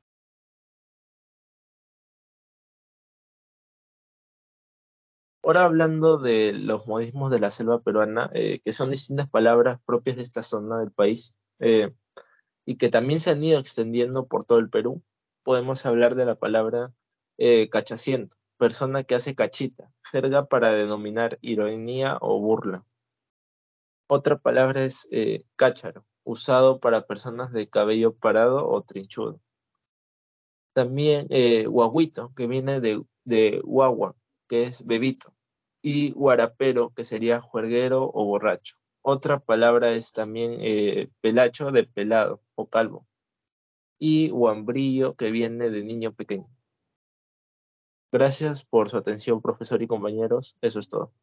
Ahora hablando de los modismos de la selva peruana, eh, que son distintas palabras propias de esta zona del país. eh, y que también se han ido extendiendo por todo el Perú, podemos hablar de la palabra eh, cachaciento, persona que hace cachita, jerga para denominar ironía o burla. Otra palabra es eh, cácharo, usado para personas de cabello parado o trinchudo. También eh, guaguito, que viene de, de guagua, que es bebito. Y guarapero, que sería juerguero o borracho. Otra palabra es también eh, pelacho, de pelado o calvo. Y guambrillo, que viene de niño pequeño. Gracias por su atención, profesor y compañeros. Eso es todo.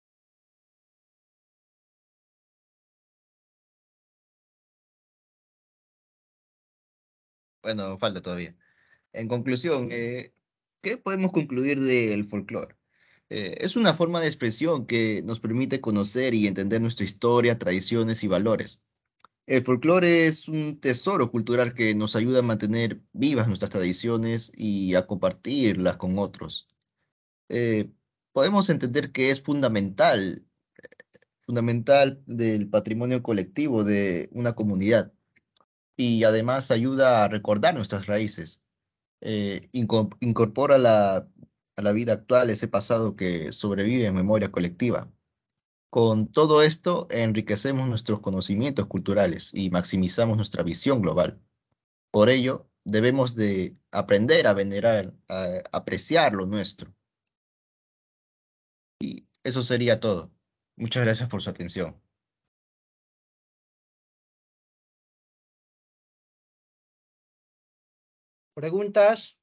Bueno, falta todavía. En conclusión, eh, ¿qué podemos concluir del folclore? Eh, es una forma de expresión que nos permite conocer y entender nuestra historia, tradiciones y valores. El folclore es un tesoro cultural que nos ayuda a mantener vivas nuestras tradiciones y a compartirlas con otros. Eh, Podemos entender que es fundamental, fundamental del patrimonio colectivo de una comunidad y además ayuda a recordar nuestras raíces. Eh, inco- incorpora la- a la vida actual ese pasado que sobrevive en memoria colectiva. Con todo esto, enriquecemos nuestros conocimientos culturales y maximizamos nuestra visión global. Por ello, debemos de aprender a venerar, a apreciar lo nuestro. Y eso sería todo. Muchas gracias por su atención. ¿Preguntas?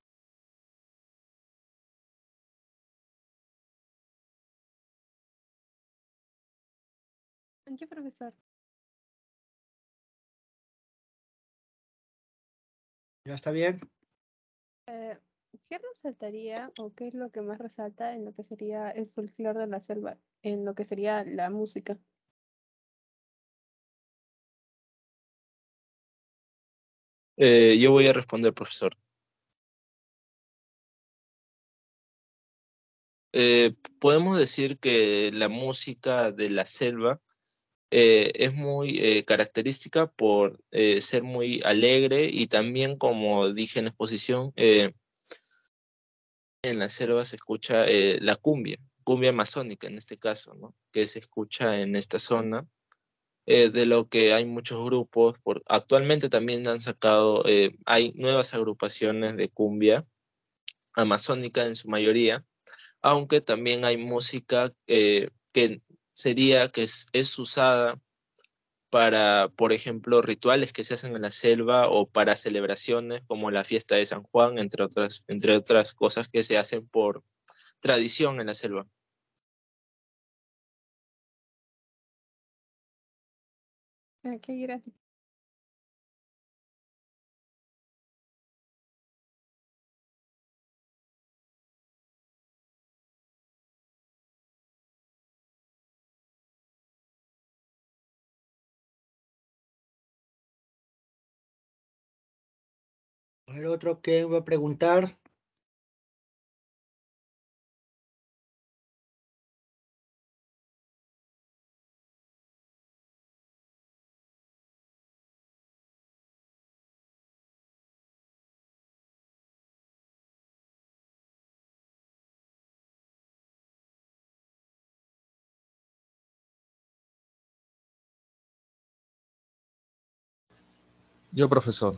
Yo, profesor. ¿Ya está bien? Eh, ¿Qué resaltaría o qué es lo que más resalta en lo que sería el folclore de la selva, en lo que sería la música? Eh, yo voy a responder, profesor. Eh, podemos decir que la música de la selva eh, es muy eh, característica por eh, ser muy alegre y también, como dije en la exposición, eh, en la selva se escucha eh, la cumbia, cumbia amazónica en este caso, ¿no? Que se escucha en esta zona, eh, de lo que hay muchos grupos. Por, actualmente también han sacado, eh, hay nuevas agrupaciones de cumbia amazónica en su mayoría, aunque también hay música eh, que sería, que es, es usada para, por ejemplo, rituales que se hacen en la selva o para celebraciones como la fiesta de San Juan, entre otras, entre otras cosas que se hacen por tradición en la selva. Ah, qué gracias. A ver, otro que va a preguntar. Yo, profesor.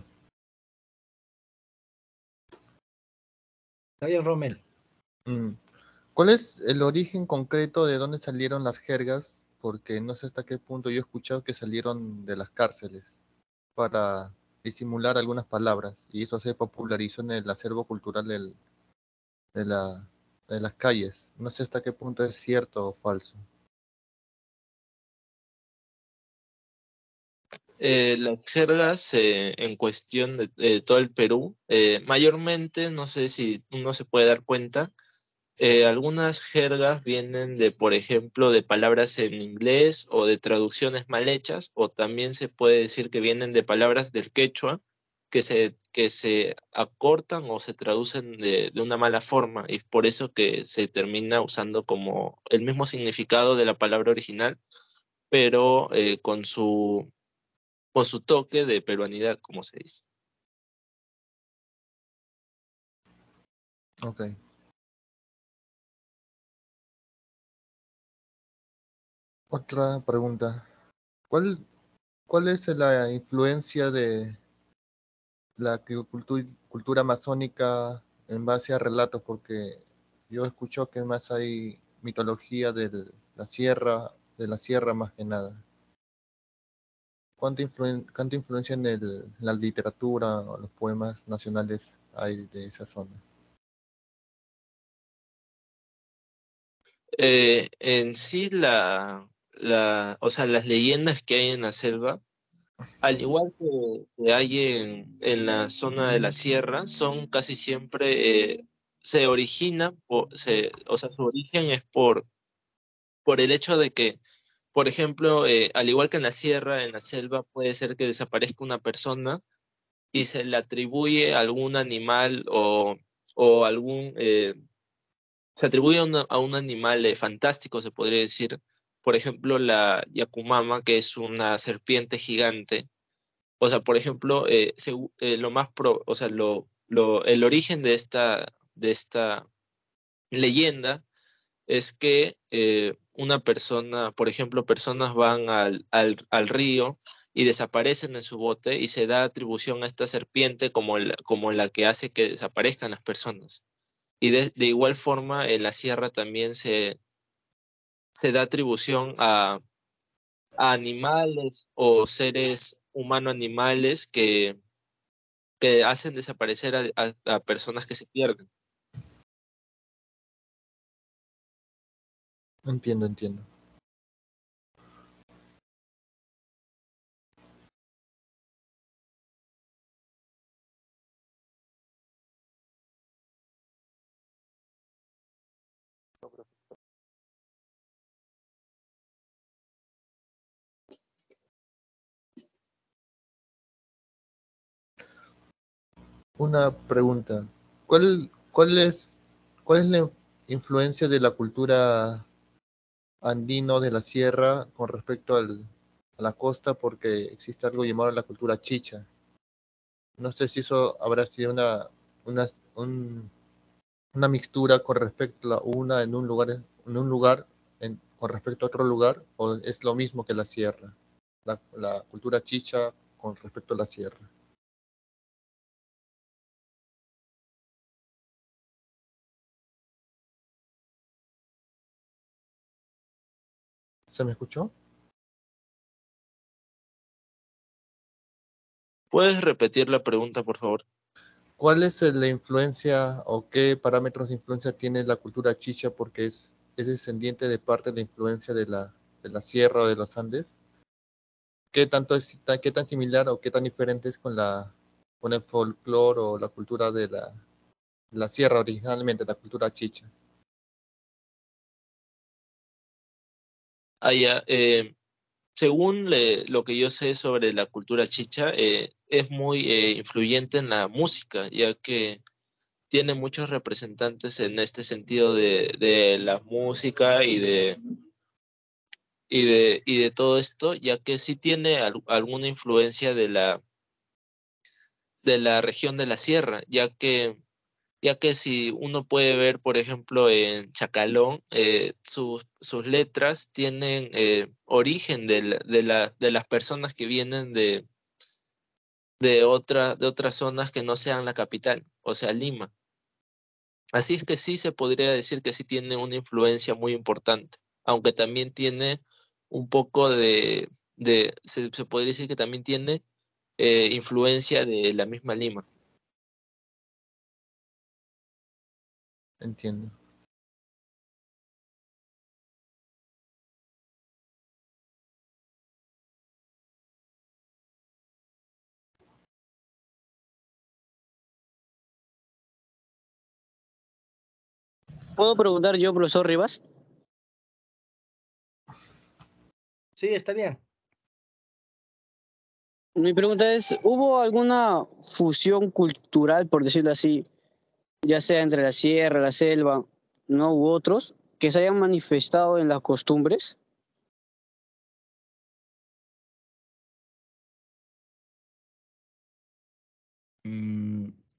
Está bien, Rommel. Mm, ¿Cuál es el origen concreto de dónde salieron las jergas? Porque no sé hasta qué punto yo he escuchado que salieron de las cárceles para disimular algunas palabras y eso se popularizó en el acervo cultural del- de, la- de las calles. No sé hasta qué punto es cierto o falso. Eh, las jergas eh, en cuestión de, de todo el Perú, eh, mayormente, no sé si uno se puede dar cuenta, eh, algunas jergas vienen de, por ejemplo, de palabras en inglés o de traducciones mal hechas, o también se puede decir que vienen de palabras del quechua que se, que se acortan o se traducen de, de una mala forma, y por eso que se termina usando como el mismo significado de la palabra original, pero eh, con su con su toque de peruanidad, como se dice. Ok. Otra pregunta. ¿Cuál, cuál es la influencia de la cultu- cultura amazónica en base a relatos? Porque yo escucho que más hay mitología de la sierra, de la sierra más que nada. ¿Cuánta, influen- cuánta influencia en el- la literatura o los poemas nacionales hay de esa zona? Eh, en sí, la, la, o sea, las leyendas que hay en la selva, al igual que, que hay en, en la zona de la sierra, son casi siempre, eh, se origina, por, se, o sea, su origen es por, por el hecho de que, por ejemplo, eh, al igual que en la sierra, en la selva puede ser que desaparezca una persona y se le atribuye a algún animal o, o algún, eh, se atribuye a, una- a un animal eh, fantástico, se podría decir. Por ejemplo, la Yakumama, que es una serpiente gigante. O sea, por ejemplo, eh, segu- eh, lo más pro, o sea, lo, lo, el origen de esta, de esta leyenda es que eh, una persona, por ejemplo, personas van al, al, al río y desaparecen en su bote y se da atribución a esta serpiente como la, como la que hace que desaparezcan las personas. Y de, de igual forma, en la sierra también se, se da atribución a, a animales o seres humano-animales que, que hacen desaparecer a, a- a personas que se pierden. Entiendo, entiendo. Una pregunta. ¿Cuál, cuál es, cuál es la influencia de la cultura andino de la sierra con respecto al- a la costa? Porque existe algo llamado la cultura chicha. No sé si eso habrá sido una, una, un- una mixtura con respecto a una en un lugar, en un lugar en- con respecto a otro lugar, o es lo mismo que la sierra, la, la cultura chicha con respecto a la sierra. ¿Se me escuchó? ¿Puedes repetir la pregunta, por favor? ¿Cuál es eh, la influencia o qué parámetros de influencia tiene la cultura chicha porque es, es descendiente de parte de la influencia de la, de la sierra o de los Andes? ¿Qué tanto es, ta- qué tan similar o qué tan diferente es con la, con el folclore o la cultura de la, la sierra originalmente, la cultura chicha? Ah, ya, eh, según le- lo que yo sé sobre la cultura chicha, eh, es muy eh, influyente en la música, ya que tiene muchos representantes en este sentido de, de la música y de, y de, y de todo esto, ya que sí tiene al- alguna influencia de la, de la región de la sierra, ya que, ya que si uno puede ver, por ejemplo, en Chacalón, eh, sus, sus letras tienen eh, origen de, la- de, la- de las personas que vienen de, de, otra, de otras zonas que no sean la capital, o sea, Lima. Así es que sí se podría decir que sí tiene una influencia muy importante, aunque también tiene un poco de, de se, se podría decir que también tiene eh, influencia de la misma Lima. Entiendo. ¿Puedo preguntar yo, profesor Rivas? Sí, está bien. Mi pregunta es, ¿hubo alguna fusión cultural, por decirlo así, ya sea entre la sierra, la selva, no u otros, que se hayan manifestado en las costumbres?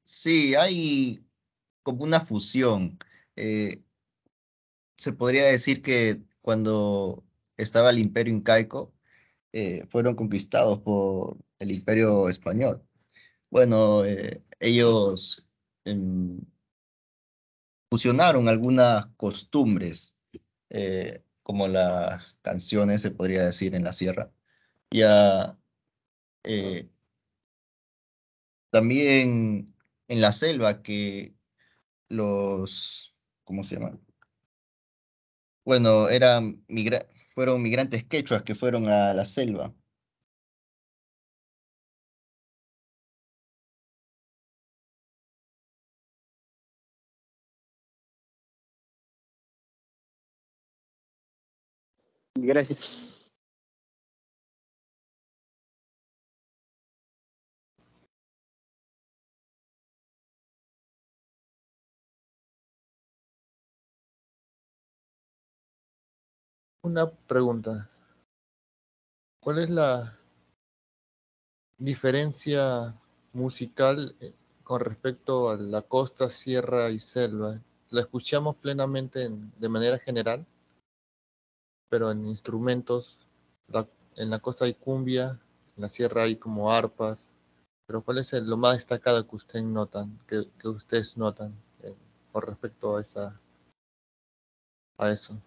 Sí, hay como una fusión. Eh, se podría decir que cuando estaba el Imperio Incaico, eh, fueron conquistados por el Imperio Español. Bueno, eh, ellos em, fusionaron algunas costumbres, eh, como las canciones, se podría decir, en la sierra. Ya eh, también en la selva que los, ¿cómo se llama? Bueno, eran migra- fueron migrantes quechuas que fueron a la selva. Gracias. Una pregunta. ¿Cuál es la diferencia musical eh, con respecto a la costa, sierra y selva? La escuchamos plenamente en- de manera general, pero en instrumentos, la- en la costa hay cumbia, en la sierra hay como arpas, pero ¿cuál es el- lo más destacado que ustedes notan, que, que ustedes notan eh, con respecto a esa, a eso?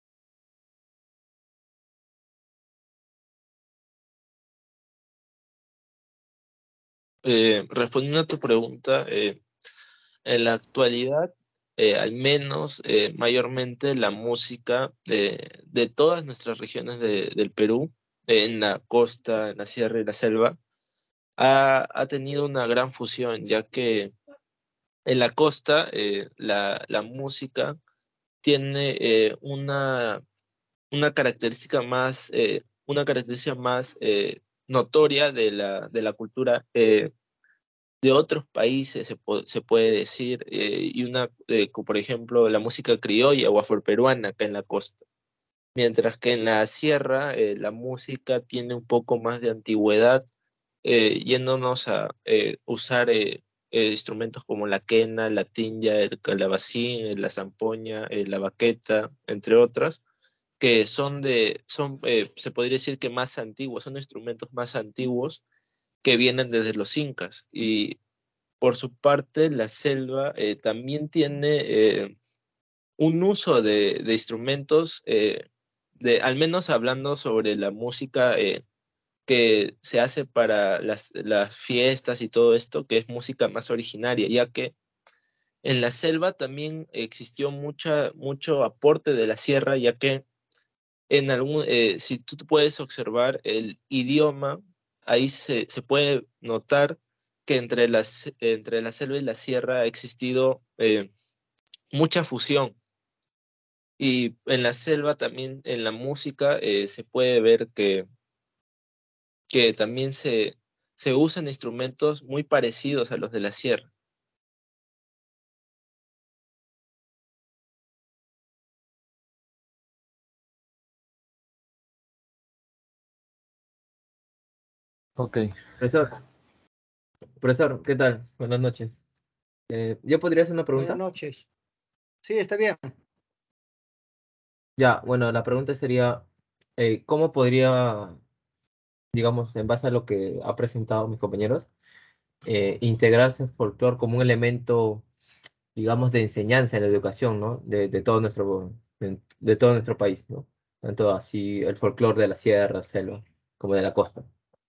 Eh, respondiendo a tu pregunta, eh, en la actualidad, eh, al menos eh, mayormente la música de, de todas nuestras regiones de- del Perú, eh, en la costa, en la sierra y la selva, ha, ha tenido una gran fusión, ya que en la costa eh, la, la música tiene eh, una, una característica más, eh, una característica más eh, notoria de la, de la cultura eh, de otros países, se, po- se puede decir, eh, y una, eh, como por ejemplo, la música criolla o afroperuana acá en la costa. Mientras que en la sierra eh, la música tiene un poco más de antigüedad, eh, yéndonos a eh, usar eh, eh, instrumentos como la quena, la tinja, el calabacín, eh, la zampoña, eh, la baqueta, entre otras, que son de, son, eh, se podría decir que más antiguos, son instrumentos más antiguos que vienen desde los incas. Y por su parte, la selva eh, también tiene eh, un uso de, de instrumentos, eh, de, al menos hablando sobre la música eh, que se hace para las, las fiestas y todo esto, que es música más originaria, ya que en la selva también existió mucha, mucho aporte de la sierra, ya que en algún, eh, si tú puedes observar el idioma, ahí se, se puede notar que entre, las, entre la selva y la sierra ha existido eh, mucha fusión. Y en la selva también, en la música, eh, se puede ver que, que también se, se usan instrumentos muy parecidos a los de la sierra. Ok, Profesor, profesor, ¿qué tal? Buenas noches. Eh, ¿yo podría hacer una Buenas pregunta? noches. Sí, está bien. Ya, bueno, la pregunta sería, eh, ¿cómo podría, digamos, en base a lo que ha presentado mis compañeros, eh, integrarse el folclore como un elemento, digamos, de enseñanza en la educación, ¿no? De, de todo nuestro, de, de todo nuestro país, ¿no? Tanto así el folclore de la sierra, selva, como de la costa.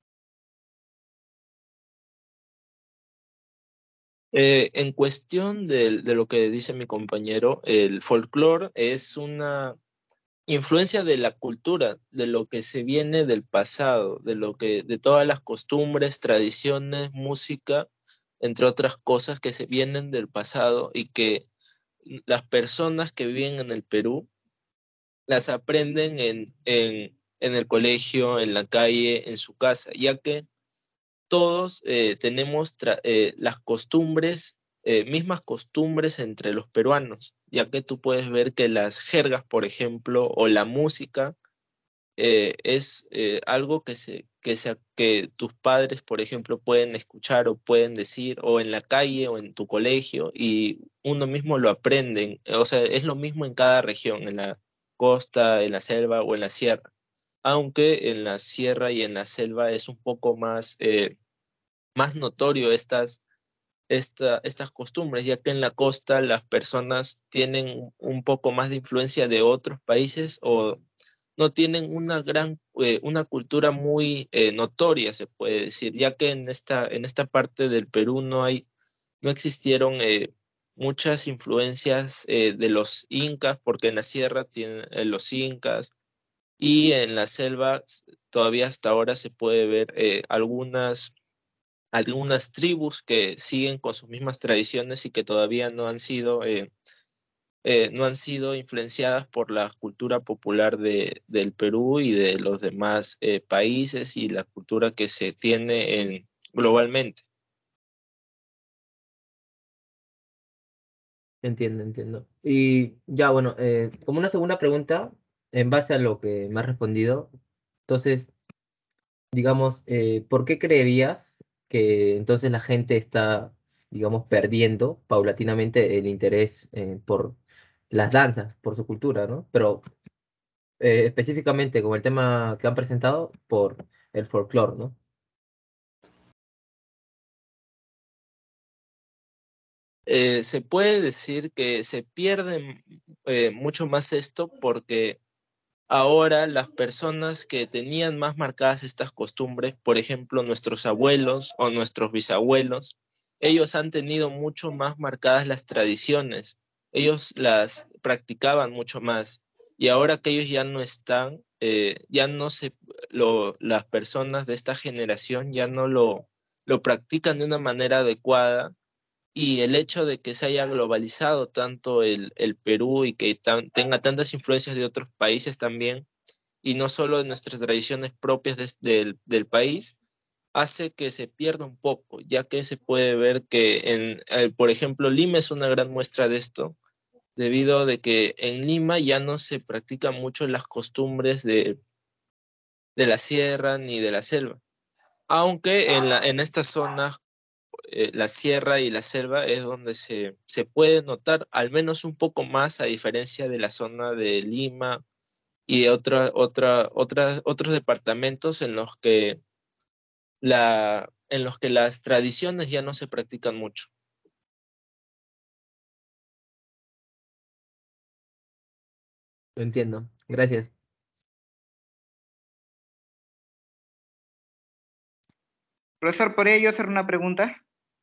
Eh, en cuestión de, de lo que dice mi compañero, el folclore es una influencia de la cultura, de lo que se viene del pasado, de lo que, de todas las costumbres, tradiciones, música, entre otras cosas que se vienen del pasado y que las personas que viven en el Perú las aprenden en, en, en el colegio, en la calle, en su casa, ya que todos eh, tenemos tra- eh, las costumbres, eh, mismas costumbres entre los peruanos, ya que tú puedes ver que las jergas, por ejemplo, o la música, eh, es eh, algo que, se, que, se, que tus padres, por ejemplo, pueden escuchar o pueden decir, o en la calle o en tu colegio, y uno mismo lo aprende. O sea, es lo mismo en cada región, en la costa, en la selva o en la sierra. Aunque en la sierra y en la selva es un poco más, eh, más notorio estas, esta, estas costumbres, ya que en la costa las personas tienen un poco más de influencia de otros países o no tienen una gran, eh, una cultura muy eh, notoria, se puede decir, ya que en esta, en esta parte del Perú no hay, no existieron eh, muchas influencias eh, de los incas, porque en la sierra tienen eh, los incas, y en la selva s- todavía hasta ahora se puede ver eh, algunas, algunas tribus que siguen con sus mismas tradiciones y que todavía no han sido, eh, eh, no han sido influenciadas por la cultura popular de, del Perú y de los demás eh, países y la cultura que se tiene en, globalmente. Entiendo, entiendo. Y ya, bueno, eh, como una segunda pregunta, en base a lo que me has respondido, entonces, digamos, eh, ¿por qué creerías que entonces la gente está, digamos, perdiendo paulatinamente el interés eh, por las danzas, por su cultura, ¿no? Pero eh, específicamente, como el tema que han presentado, por el folclore, ¿no? Eh, se puede decir que se pierde eh, mucho más esto porque ahora las personas que tenían más marcadas estas costumbres, por ejemplo, nuestros abuelos o nuestros bisabuelos, ellos han tenido mucho más marcadas las tradiciones. Ellos las practicaban mucho más. Y ahora que ellos ya no están, eh, ya no se, lo, las personas de esta generación ya no lo, lo practican de una manera adecuada y el hecho de que se haya globalizado tanto el, el Perú y que tan- tenga tantas influencias de otros países también, y no solo de nuestras tradiciones propias des- del, del país, hace que se pierda un poco, ya que se puede ver que, en, eh, por ejemplo, Lima es una gran muestra de esto, debido a de que en Lima ya no se practican mucho las costumbres de, de la sierra ni de la selva, aunque en, la, en estas zonas eh, la sierra y la selva es donde se, se puede notar al menos un poco más a diferencia de la zona de Lima y de otra, otra, otra- otros departamentos en los que la, en los que las tradiciones ya no se practican mucho. Lo entiendo. Gracias. Profesor, ¿podría yo hacer una pregunta?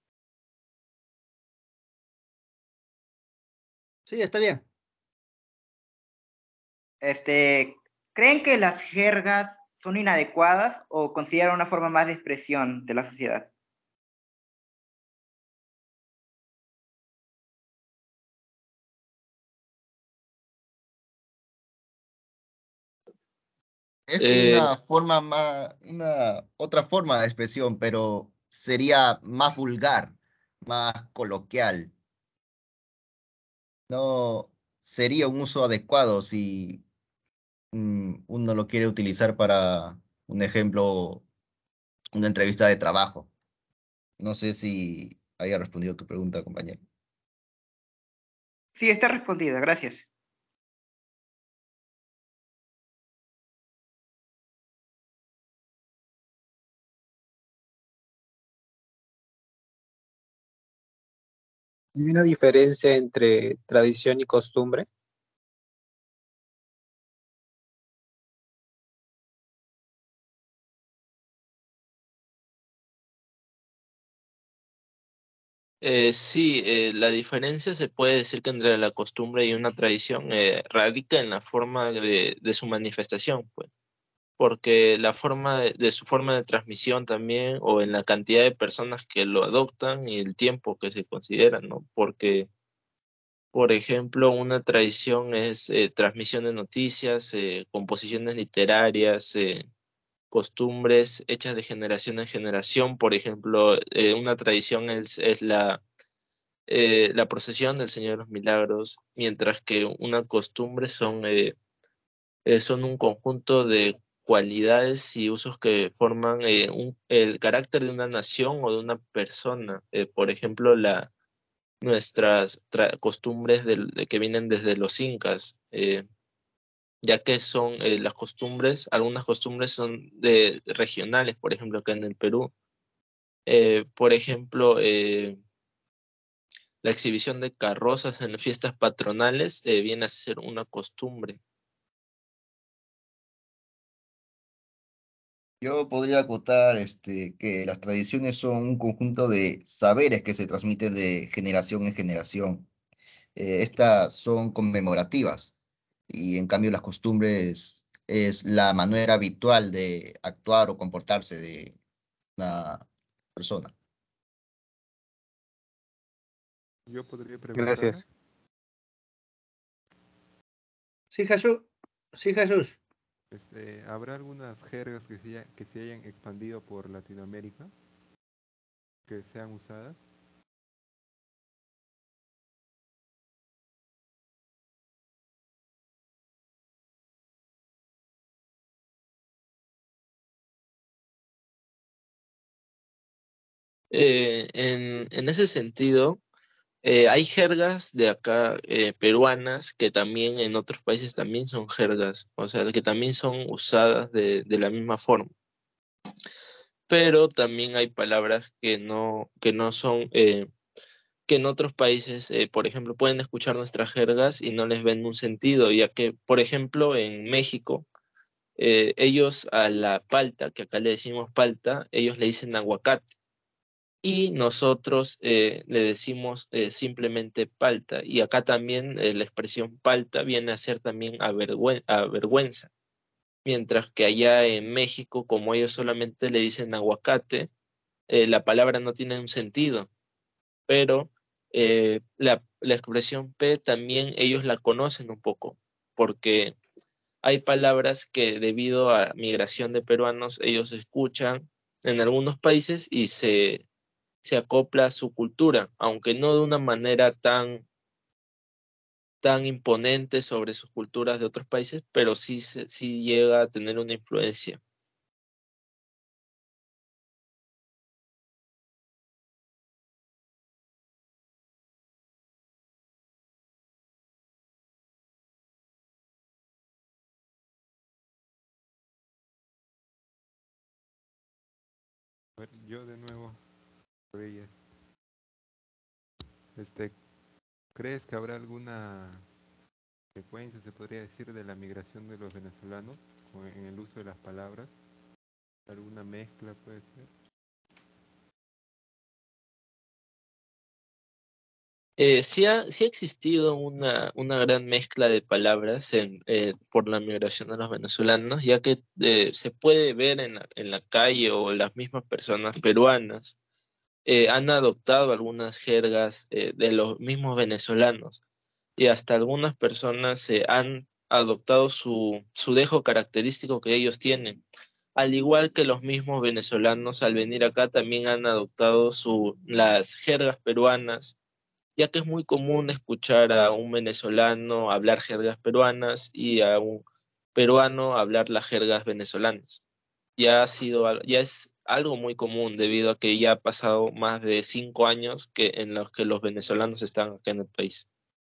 Sí, está bien. Este, ¿creen que las jergas son inadecuadas o consideran una forma más de expresión de la sociedad? Es Eh, una forma más, una otra forma de expresión, pero sería más vulgar, más coloquial. No sería un uso adecuado si mm, uno lo quiere utilizar para un ejemplo, una entrevista de trabajo. No sé si haya respondido tu pregunta, compañero. Sí, está respondida, gracias. ¿Hay una diferencia entre tradición y costumbre? eh, sí, eh, la diferencia se puede decir que entre la costumbre y una tradición eh, radica en la forma de, de su manifestación, pues. Porque la forma de, de su forma de transmisión también, o en la cantidad de personas que lo adoptan y el tiempo que se considera, ¿no? Porque, por ejemplo, una tradición es eh, transmisión de noticias, eh, composiciones literarias, eh, costumbres hechas de generación en generación. Por ejemplo, eh, una tradición es, es la, eh, la procesión del Señor de los Milagros, mientras que una costumbre son... eh, eh, son un conjunto de cualidades y usos que forman eh, un- el carácter de una nación o de una persona. Eh, por ejemplo, la, nuestras tra- costumbres del- de que vienen desde los incas, eh, ya que son eh, las costumbres, algunas costumbres son de, regionales, por ejemplo, acá en el Perú. Eh, por ejemplo, eh, la exhibición de carrozas en las fiestas patronales eh, viene a ser una costumbre. Yo podría acotar este, que las tradiciones son un conjunto de saberes que se transmiten de generación en generación. Eh, estas son conmemorativas y en cambio las costumbres es la manera habitual de actuar o comportarse de una persona. Yo podría preguntar. Gracias. Sí, Jesús. Sí, Jesús. Este, ¿habrá algunas jergas que se, haya- que se hayan expandido por Latinoamérica que sean usadas? Eh, en, en ese sentido, eh, hay jergas de acá eh, peruanas que también en otros países también son jergas, o sea, que también son usadas de, de la misma forma. Pero también hay palabras que no, que no son, eh, que en otros países, eh, por ejemplo, pueden escuchar nuestras jergas y no les ven un sentido, ya que, por ejemplo, en México, eh, ellos a la palta, que acá le decimos palta, ellos le dicen aguacate. Y nosotros eh, le decimos eh, simplemente palta. Y acá también eh, la expresión palta viene a ser también avergüen- avergüenza. Mientras que allá en México, como ellos solamente le dicen aguacate, eh, la palabra no tiene un sentido. Pero eh, la, la expresión P también ellos la conocen un poco, porque hay palabras que debido a migración de peruanos ellos escuchan en algunos países y se se acopla a su cultura, aunque no de una manera tan, tan imponente sobre sus culturas de otros países, pero sí, se- sí llega a tener una influencia. A ver, yo de nuevo, Reyes. Este, ¿crees que habrá alguna secuencia, se podría decir, de la migración de los venezolanos con- en el uso de las palabras? ¿Alguna mezcla puede ser? Eh, sí, ha, sí ha existido una, una gran mezcla de palabras en, eh, por la migración de los venezolanos, ya que eh, se puede ver en la, en la calle o las mismas personas peruanas eh, han adoptado algunas jergas eh, de los mismos venezolanos y hasta algunas personas eh, han adoptado su, su dejo característico que ellos tienen. Al igual que los mismos venezolanos al venir acá también han adoptado su, las jergas peruanas, ya que es muy común escuchar a un venezolano hablar jergas peruanas y a un peruano hablar las jergas venezolanas. Ya ha sido, al- ya es algo muy común debido a que ya ha pasado más de cinco años que, en los que los venezolanos están acá en el país.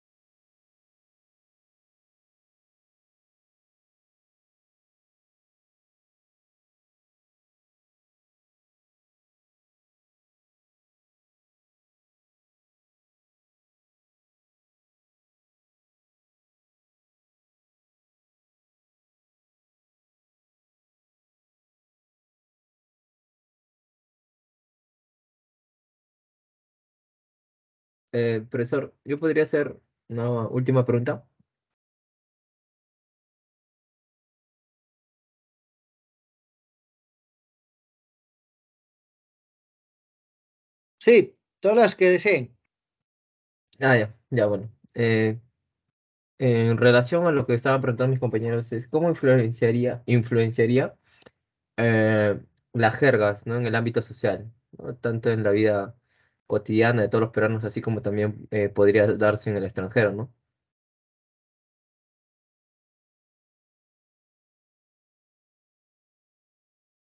Eh, profesor, yo podría hacer una última pregunta. Sí, todas las que deseen. Ah, ya, ya, bueno. Eh, en relación a lo que estaban preguntando mis compañeros, es cómo influenciaría, influenciaría eh, las jergas, ¿no? En el ámbito social, ¿no? Tanto en la vida cotidiana de todos los peruanos, así como también eh, podría darse en el extranjero, ¿no?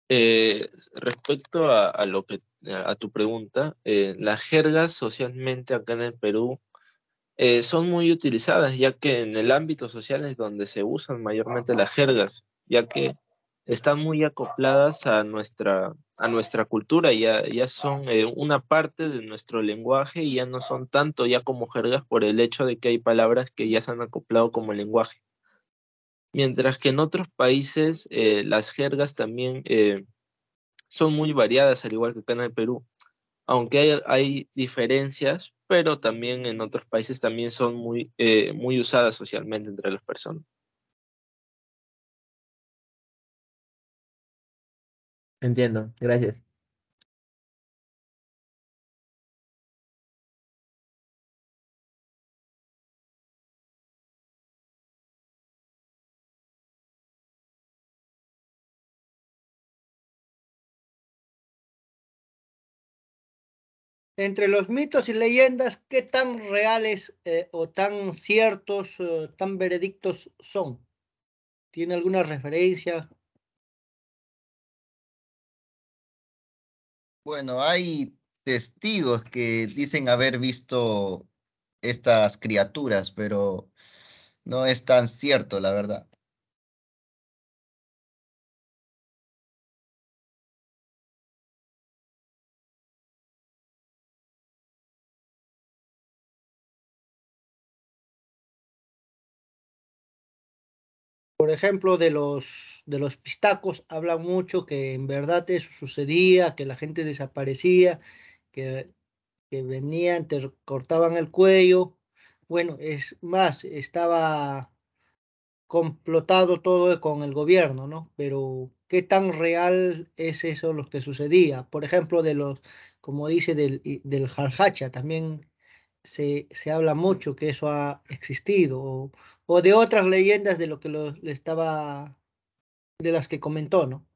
Eh, respecto a, a lo que, a, a tu pregunta, eh, las jergas socialmente acá en el Perú eh, son muy utilizadas, ya que en el ámbito social es donde se usan mayormente las jergas, ya que están muy acopladas a nuestra, a nuestra cultura, ya, ya son eh, una parte de nuestro lenguaje y ya no son tanto ya como jergas por el hecho de que hay palabras que ya se han acoplado como lenguaje. Mientras que en otros países eh, las jergas también eh, son muy variadas, al igual que acá en el Perú, aunque hay, hay diferencias, pero también en otros países también son muy, eh, muy usadas socialmente entre las personas. Entiendo, gracias. Entre los mitos y leyendas, ¿qué tan reales eh, o tan ciertos, eh, tan veredictos son? ¿Tiene alguna referencia? Bueno, hay testigos que dicen haber visto estas criaturas, pero no es tan cierto, la verdad. Por ejemplo, de los, de los pistacos, hablan mucho que en verdad eso sucedía, que la gente desaparecía, que, que venían, te cortaban el cuello. Bueno, es más, estaba complotado todo con el gobierno, ¿no? Pero ¿qué tan real es eso lo que sucedía? Por ejemplo, de los, como dice, del, y- del jarjacha, también se, se habla mucho que eso ha existido, o, o de otras leyendas de lo que lo, le estaba, de las que comentó, ¿no?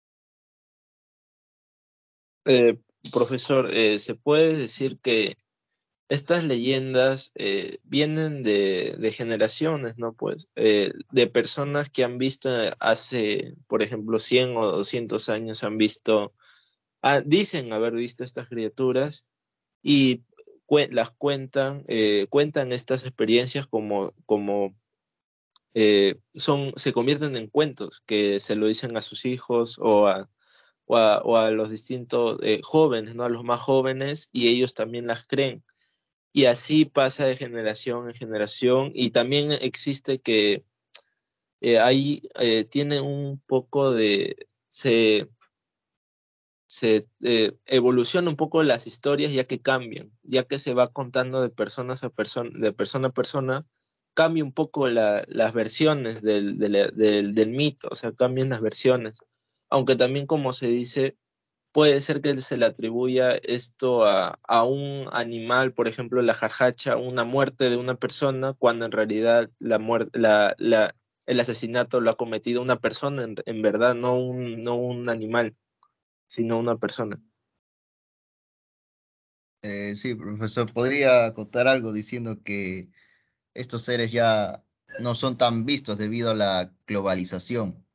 Eh, profesor, eh, ¿se puede decir que estas leyendas eh, vienen de, de generaciones, ¿no? Pues eh, de personas que han visto hace, por ejemplo, cien o doscientos años, han visto, ah, dicen haber visto estas criaturas y cue- las cuentan, eh, cuentan estas experiencias como, como eh, son, se convierten en cuentos que se lo dicen a sus hijos o a, o a, o a los distintos eh, jóvenes, ¿no? A los más jóvenes y ellos también las creen. Y así pasa de generación en generación. Y también existe que eh, ahí eh, tiene un poco de, se, se eh, evoluciona un poco las historias ya que cambian, ya que se va contando de personas a persona, de persona a persona, cambia un poco la- las versiones del, del, del, del mito, o sea, cambian las versiones. Aunque también, como se dice, puede ser que se le atribuya esto a, a un animal, por ejemplo, la jarjacha, una muerte de una persona, cuando en realidad la muer- la, la, el asesinato lo ha cometido una persona, en, en verdad, no un, no un animal, sino una persona. Eh, sí, profesor, podría contar algo diciendo que estos seres ya no son tan vistos debido a la globalización.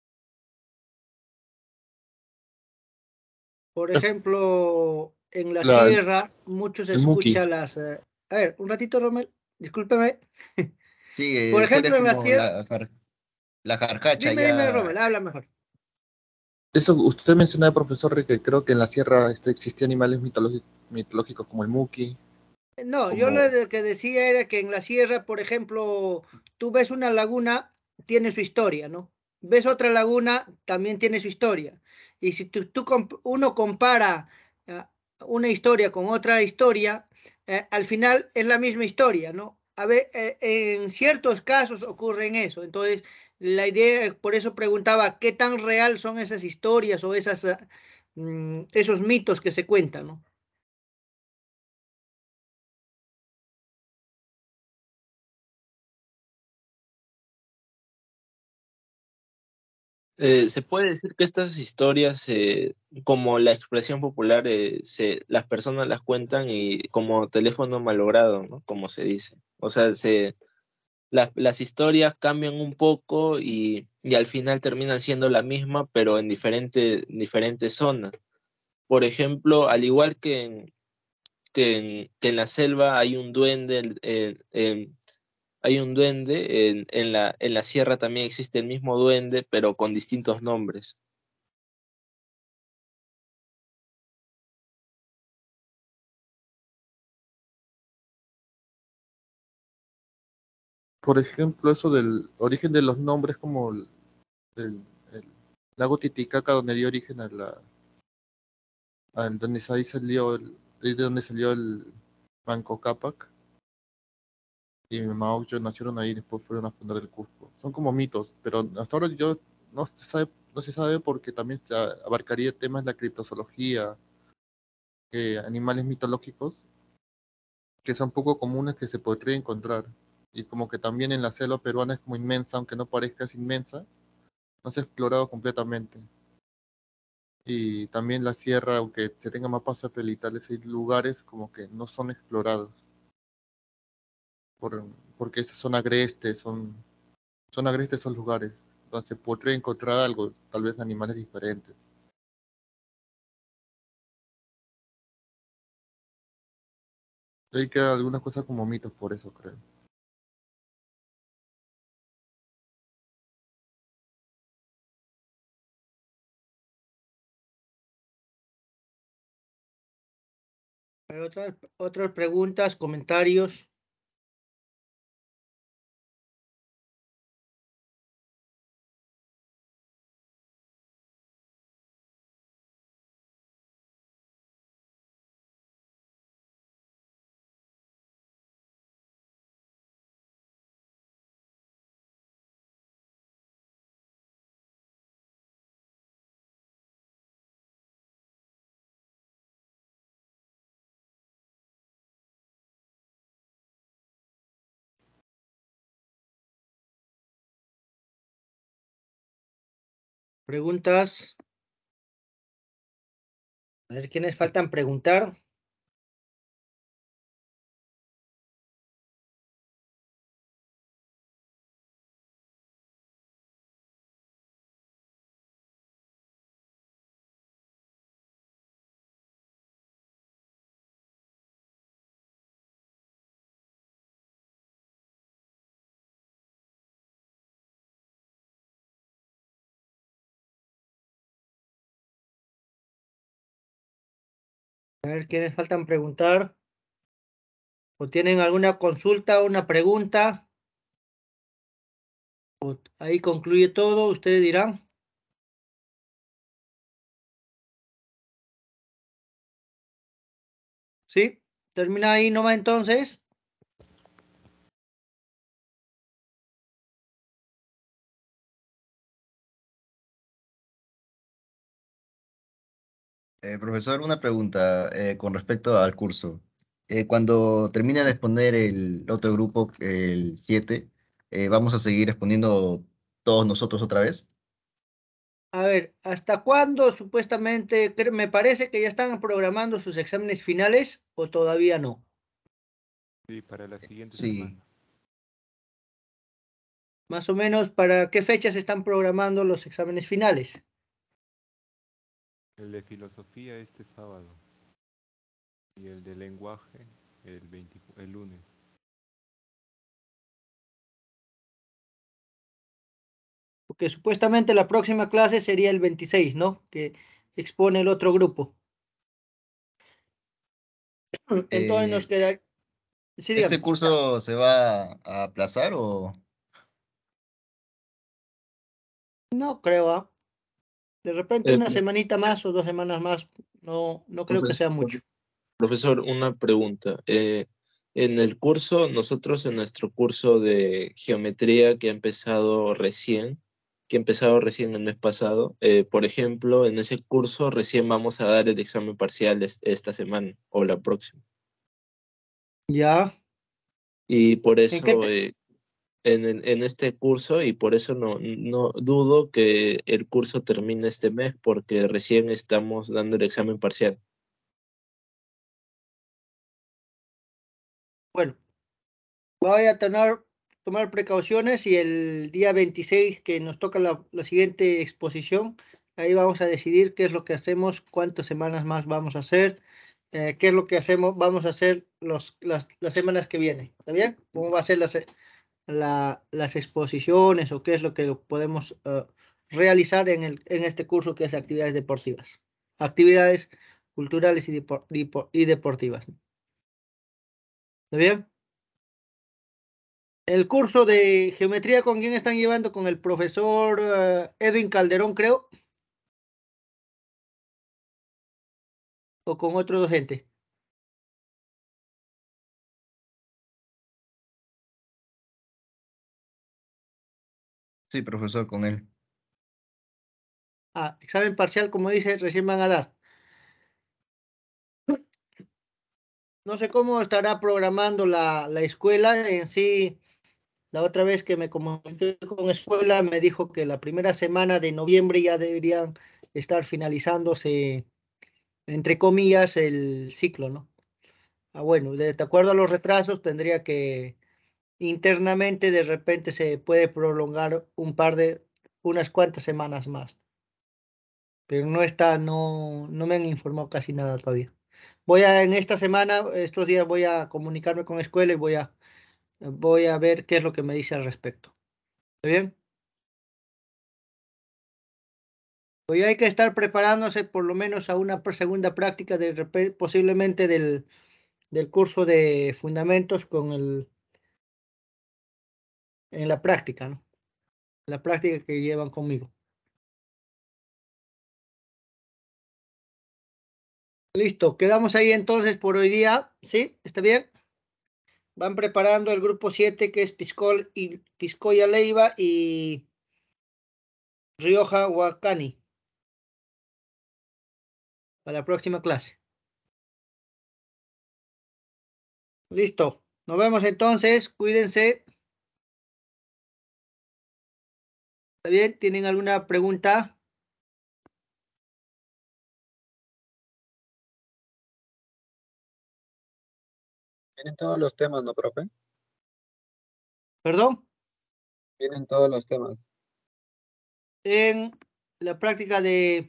Por ejemplo, en la La, sierra, mucho se el Muki. escucha las... eh, a ver, un ratito, Romel, discúlpeme. Sí, Por eh, seres ejemplo, en la como sierra... la, jar- la jarcacha Dime, dime, Romel, ya. habla mejor. Eso usted mencionaba, profesor, que creo que en la sierra este, existían animales mitológi- mitológicos como el Muki, No, yo lo como... de- que decía era que en la sierra, por ejemplo, tú ves una laguna, tiene su historia, ¿no? Ves otra laguna, también tiene su historia. Y si tú, tú comp- uno compara ah, una historia con otra historia, eh, al final es la misma historia, ¿no? A ver, eh, en ciertos casos ocurren eso. Entonces, la idea, por eso preguntaba, ¿qué tan real son esas historias o esas, ah, mm, esos mitos que se cuentan, ¿no? Eh, se puede decir que estas historias, eh, como la expresión popular, eh, se, las personas las cuentan y como teléfono malogrado, ¿no? Como se dice. O sea, se, las las historias cambian un poco y, y al final terminan siendo la misma, pero en diferente- diferentes zonas. Por ejemplo, al igual que en, que en, que en la selva hay un duende, en- en- en- hay un duende, en, en la, en la sierra también existe el mismo duende, pero con distintos nombres. Por ejemplo, eso del origen de los nombres, como el, el- el lago Titicaca, donde dio origen a la, al donde ahí salió el, de donde salió el Manco Cápac y Maucho, nacieron ahí y después fueron a fundar el Cusco. Son como mitos, pero hasta ahora yo no se sabe, no se sabe porque también se abarcaría temas de la criptozoología, eh, animales mitológicos que son poco comunes que se podría encontrar. Y como que también en la selva peruana es como inmensa, aunque no parezca es inmensa, no se ha explorado completamente. Y también la sierra, aunque se tenga mapas satelitales, hay lugares como que no son explorados, por, porque esas son agrestes, son, son agrestes esos lugares, donde se podría encontrar algo, tal vez animales diferentes. Hay que algunas cosas como mitos por eso, creo. Hay otras, otras preguntas, comentarios. Preguntas. A ver, ¿quiénes faltan preguntar? A ver, ¿quiénes faltan preguntar? ¿O tienen alguna consulta o una pregunta? ¿O ahí concluye todo? Ustedes dirán. ¿Sí? ¿Termina ahí nomás entonces? Eh, profesor, una pregunta eh, con respecto al curso. Eh, cuando termine de exponer el otro grupo, el siete, eh, ¿vamos a seguir exponiendo todos nosotros otra vez? A ver, ¿hasta cuándo supuestamente? cre- Me parece que ya están programando sus exámenes finales o todavía no. Sí, para la siguiente Sí. semana. Más o menos, ¿para qué fechas están programando los exámenes finales? El de filosofía este sábado y el de lenguaje el, veinte el lunes. Porque supuestamente la próxima clase sería el veintiséis, ¿no? Que expone el otro grupo. Entonces nos Eh, queda... Sí, ¿este dígame. curso se va a aplazar o...? No creo, ¿ah? De repente Eh, una semanita más o dos semanas más. No, no creo que profe- sea mucho. Profesor, una pregunta. Eh, en el curso, nosotros en nuestro curso de geometría que ha empezado recién, que ha empezado recién el mes pasado, eh, por ejemplo, en ese curso recién vamos a dar el examen parcial es- esta semana o la próxima. Ya. Y por ¿En qué eso, te- eh, en, en- en este curso, y por eso no, no dudo que el curso termine este mes, porque recién estamos dando el examen parcial. Bueno, voy a tener tomar precauciones y el día veintiséis que nos toca la, la siguiente exposición, ahí vamos a decidir qué es lo que hacemos, cuántas semanas más vamos a hacer, eh, qué es lo que hacemos, vamos a hacer los, las, las semanas que vienen. ¿Está bien? ¿Cómo va a ser las, la, las exposiciones o qué es lo que podemos uh, realizar en, el, en este curso que es actividades deportivas? Actividades culturales y, depor, y deportivas. ¿Está bien? El curso de geometría, ¿con quién están llevando? Con el profesor uh, Edwin Calderón, creo. ¿O con otro docente? Sí, profesor, con él. Ah, examen parcial, como dice, recién van a dar. No sé cómo estará programando la, la escuela en sí. La otra vez que me comuniqué con escuela me dijo que la primera semana de noviembre ya deberían estar finalizándose, entre comillas, el ciclo, ¿no? Ah, bueno, de, de acuerdo a los retrasos tendría que internamente de repente se puede prolongar un par de, unas cuantas semanas más. Pero no está, no, no me han informado casi nada todavía. Voy a, en esta semana, estos días voy a comunicarme con escuela y voy a, voy a ver qué es lo que me dice al respecto. ¿Está bien? Hoy hay que estar preparándose por lo menos a una segunda práctica de repe- posiblemente del, del curso de fundamentos con el, en la práctica, ¿no? La práctica que llevan conmigo. Listo, quedamos ahí entonces por hoy día, ¿sí? ¿Está bien? Van preparando el grupo siete que es Piscol y Piscoya Leiva y Rioja Huacani para la próxima clase. Listo, nos vemos entonces, cuídense. ¿Está bien? ¿Tienen alguna pregunta? Vienen todos los temas, ¿no, profe? ¿Perdón? Vienen todos los temas. En la práctica de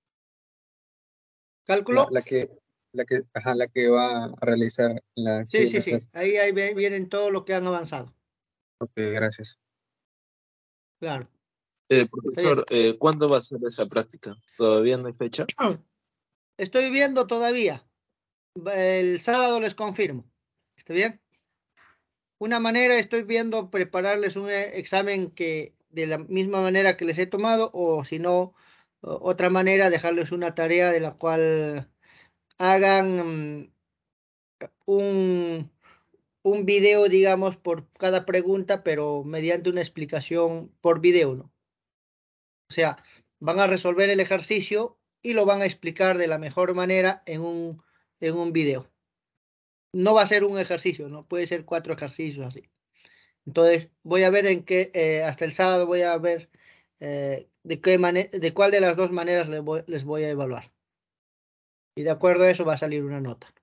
La, cálculo. la que, la que, ajá, la que va a realizar la Sí, sí, siguiente sí. clase. Ahí, ahí ve- vienen todo lo que han avanzado. Ok, gracias. Claro. Eh, Está profesor, bien. eh, ¿cuándo va a ser esa práctica? ¿Todavía no hay fecha? Estoy viendo todavía. El sábado les confirmo. ¿Está bien? Una manera estoy viendo prepararles un eh, examen que de la misma manera que les he tomado, o si no, o- otra manera, dejarles una tarea de la cual hagan mm, un, un video, digamos, por cada pregunta, pero mediante una explicación por video, ¿no? O sea, van a resolver el ejercicio y lo van a explicar de la mejor manera en un, en un video. No va a ser un ejercicio, ¿no? Puede ser cuatro ejercicios así. Entonces, voy a ver en qué, eh, hasta el sábado voy a ver eh, de qué manera, de cuál de las dos maneras les voy, les voy a evaluar. Y de acuerdo a eso va a salir una nota.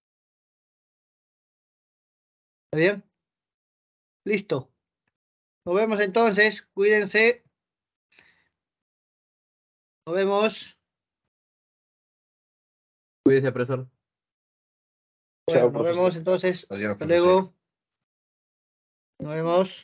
¿Está bien? Listo. Nos vemos entonces. Cuídense. Nos vemos. Cuídese, profesor. Bueno, Chao, nos profesor. vemos entonces. Adiós, Hasta profesor. luego. Nos vemos.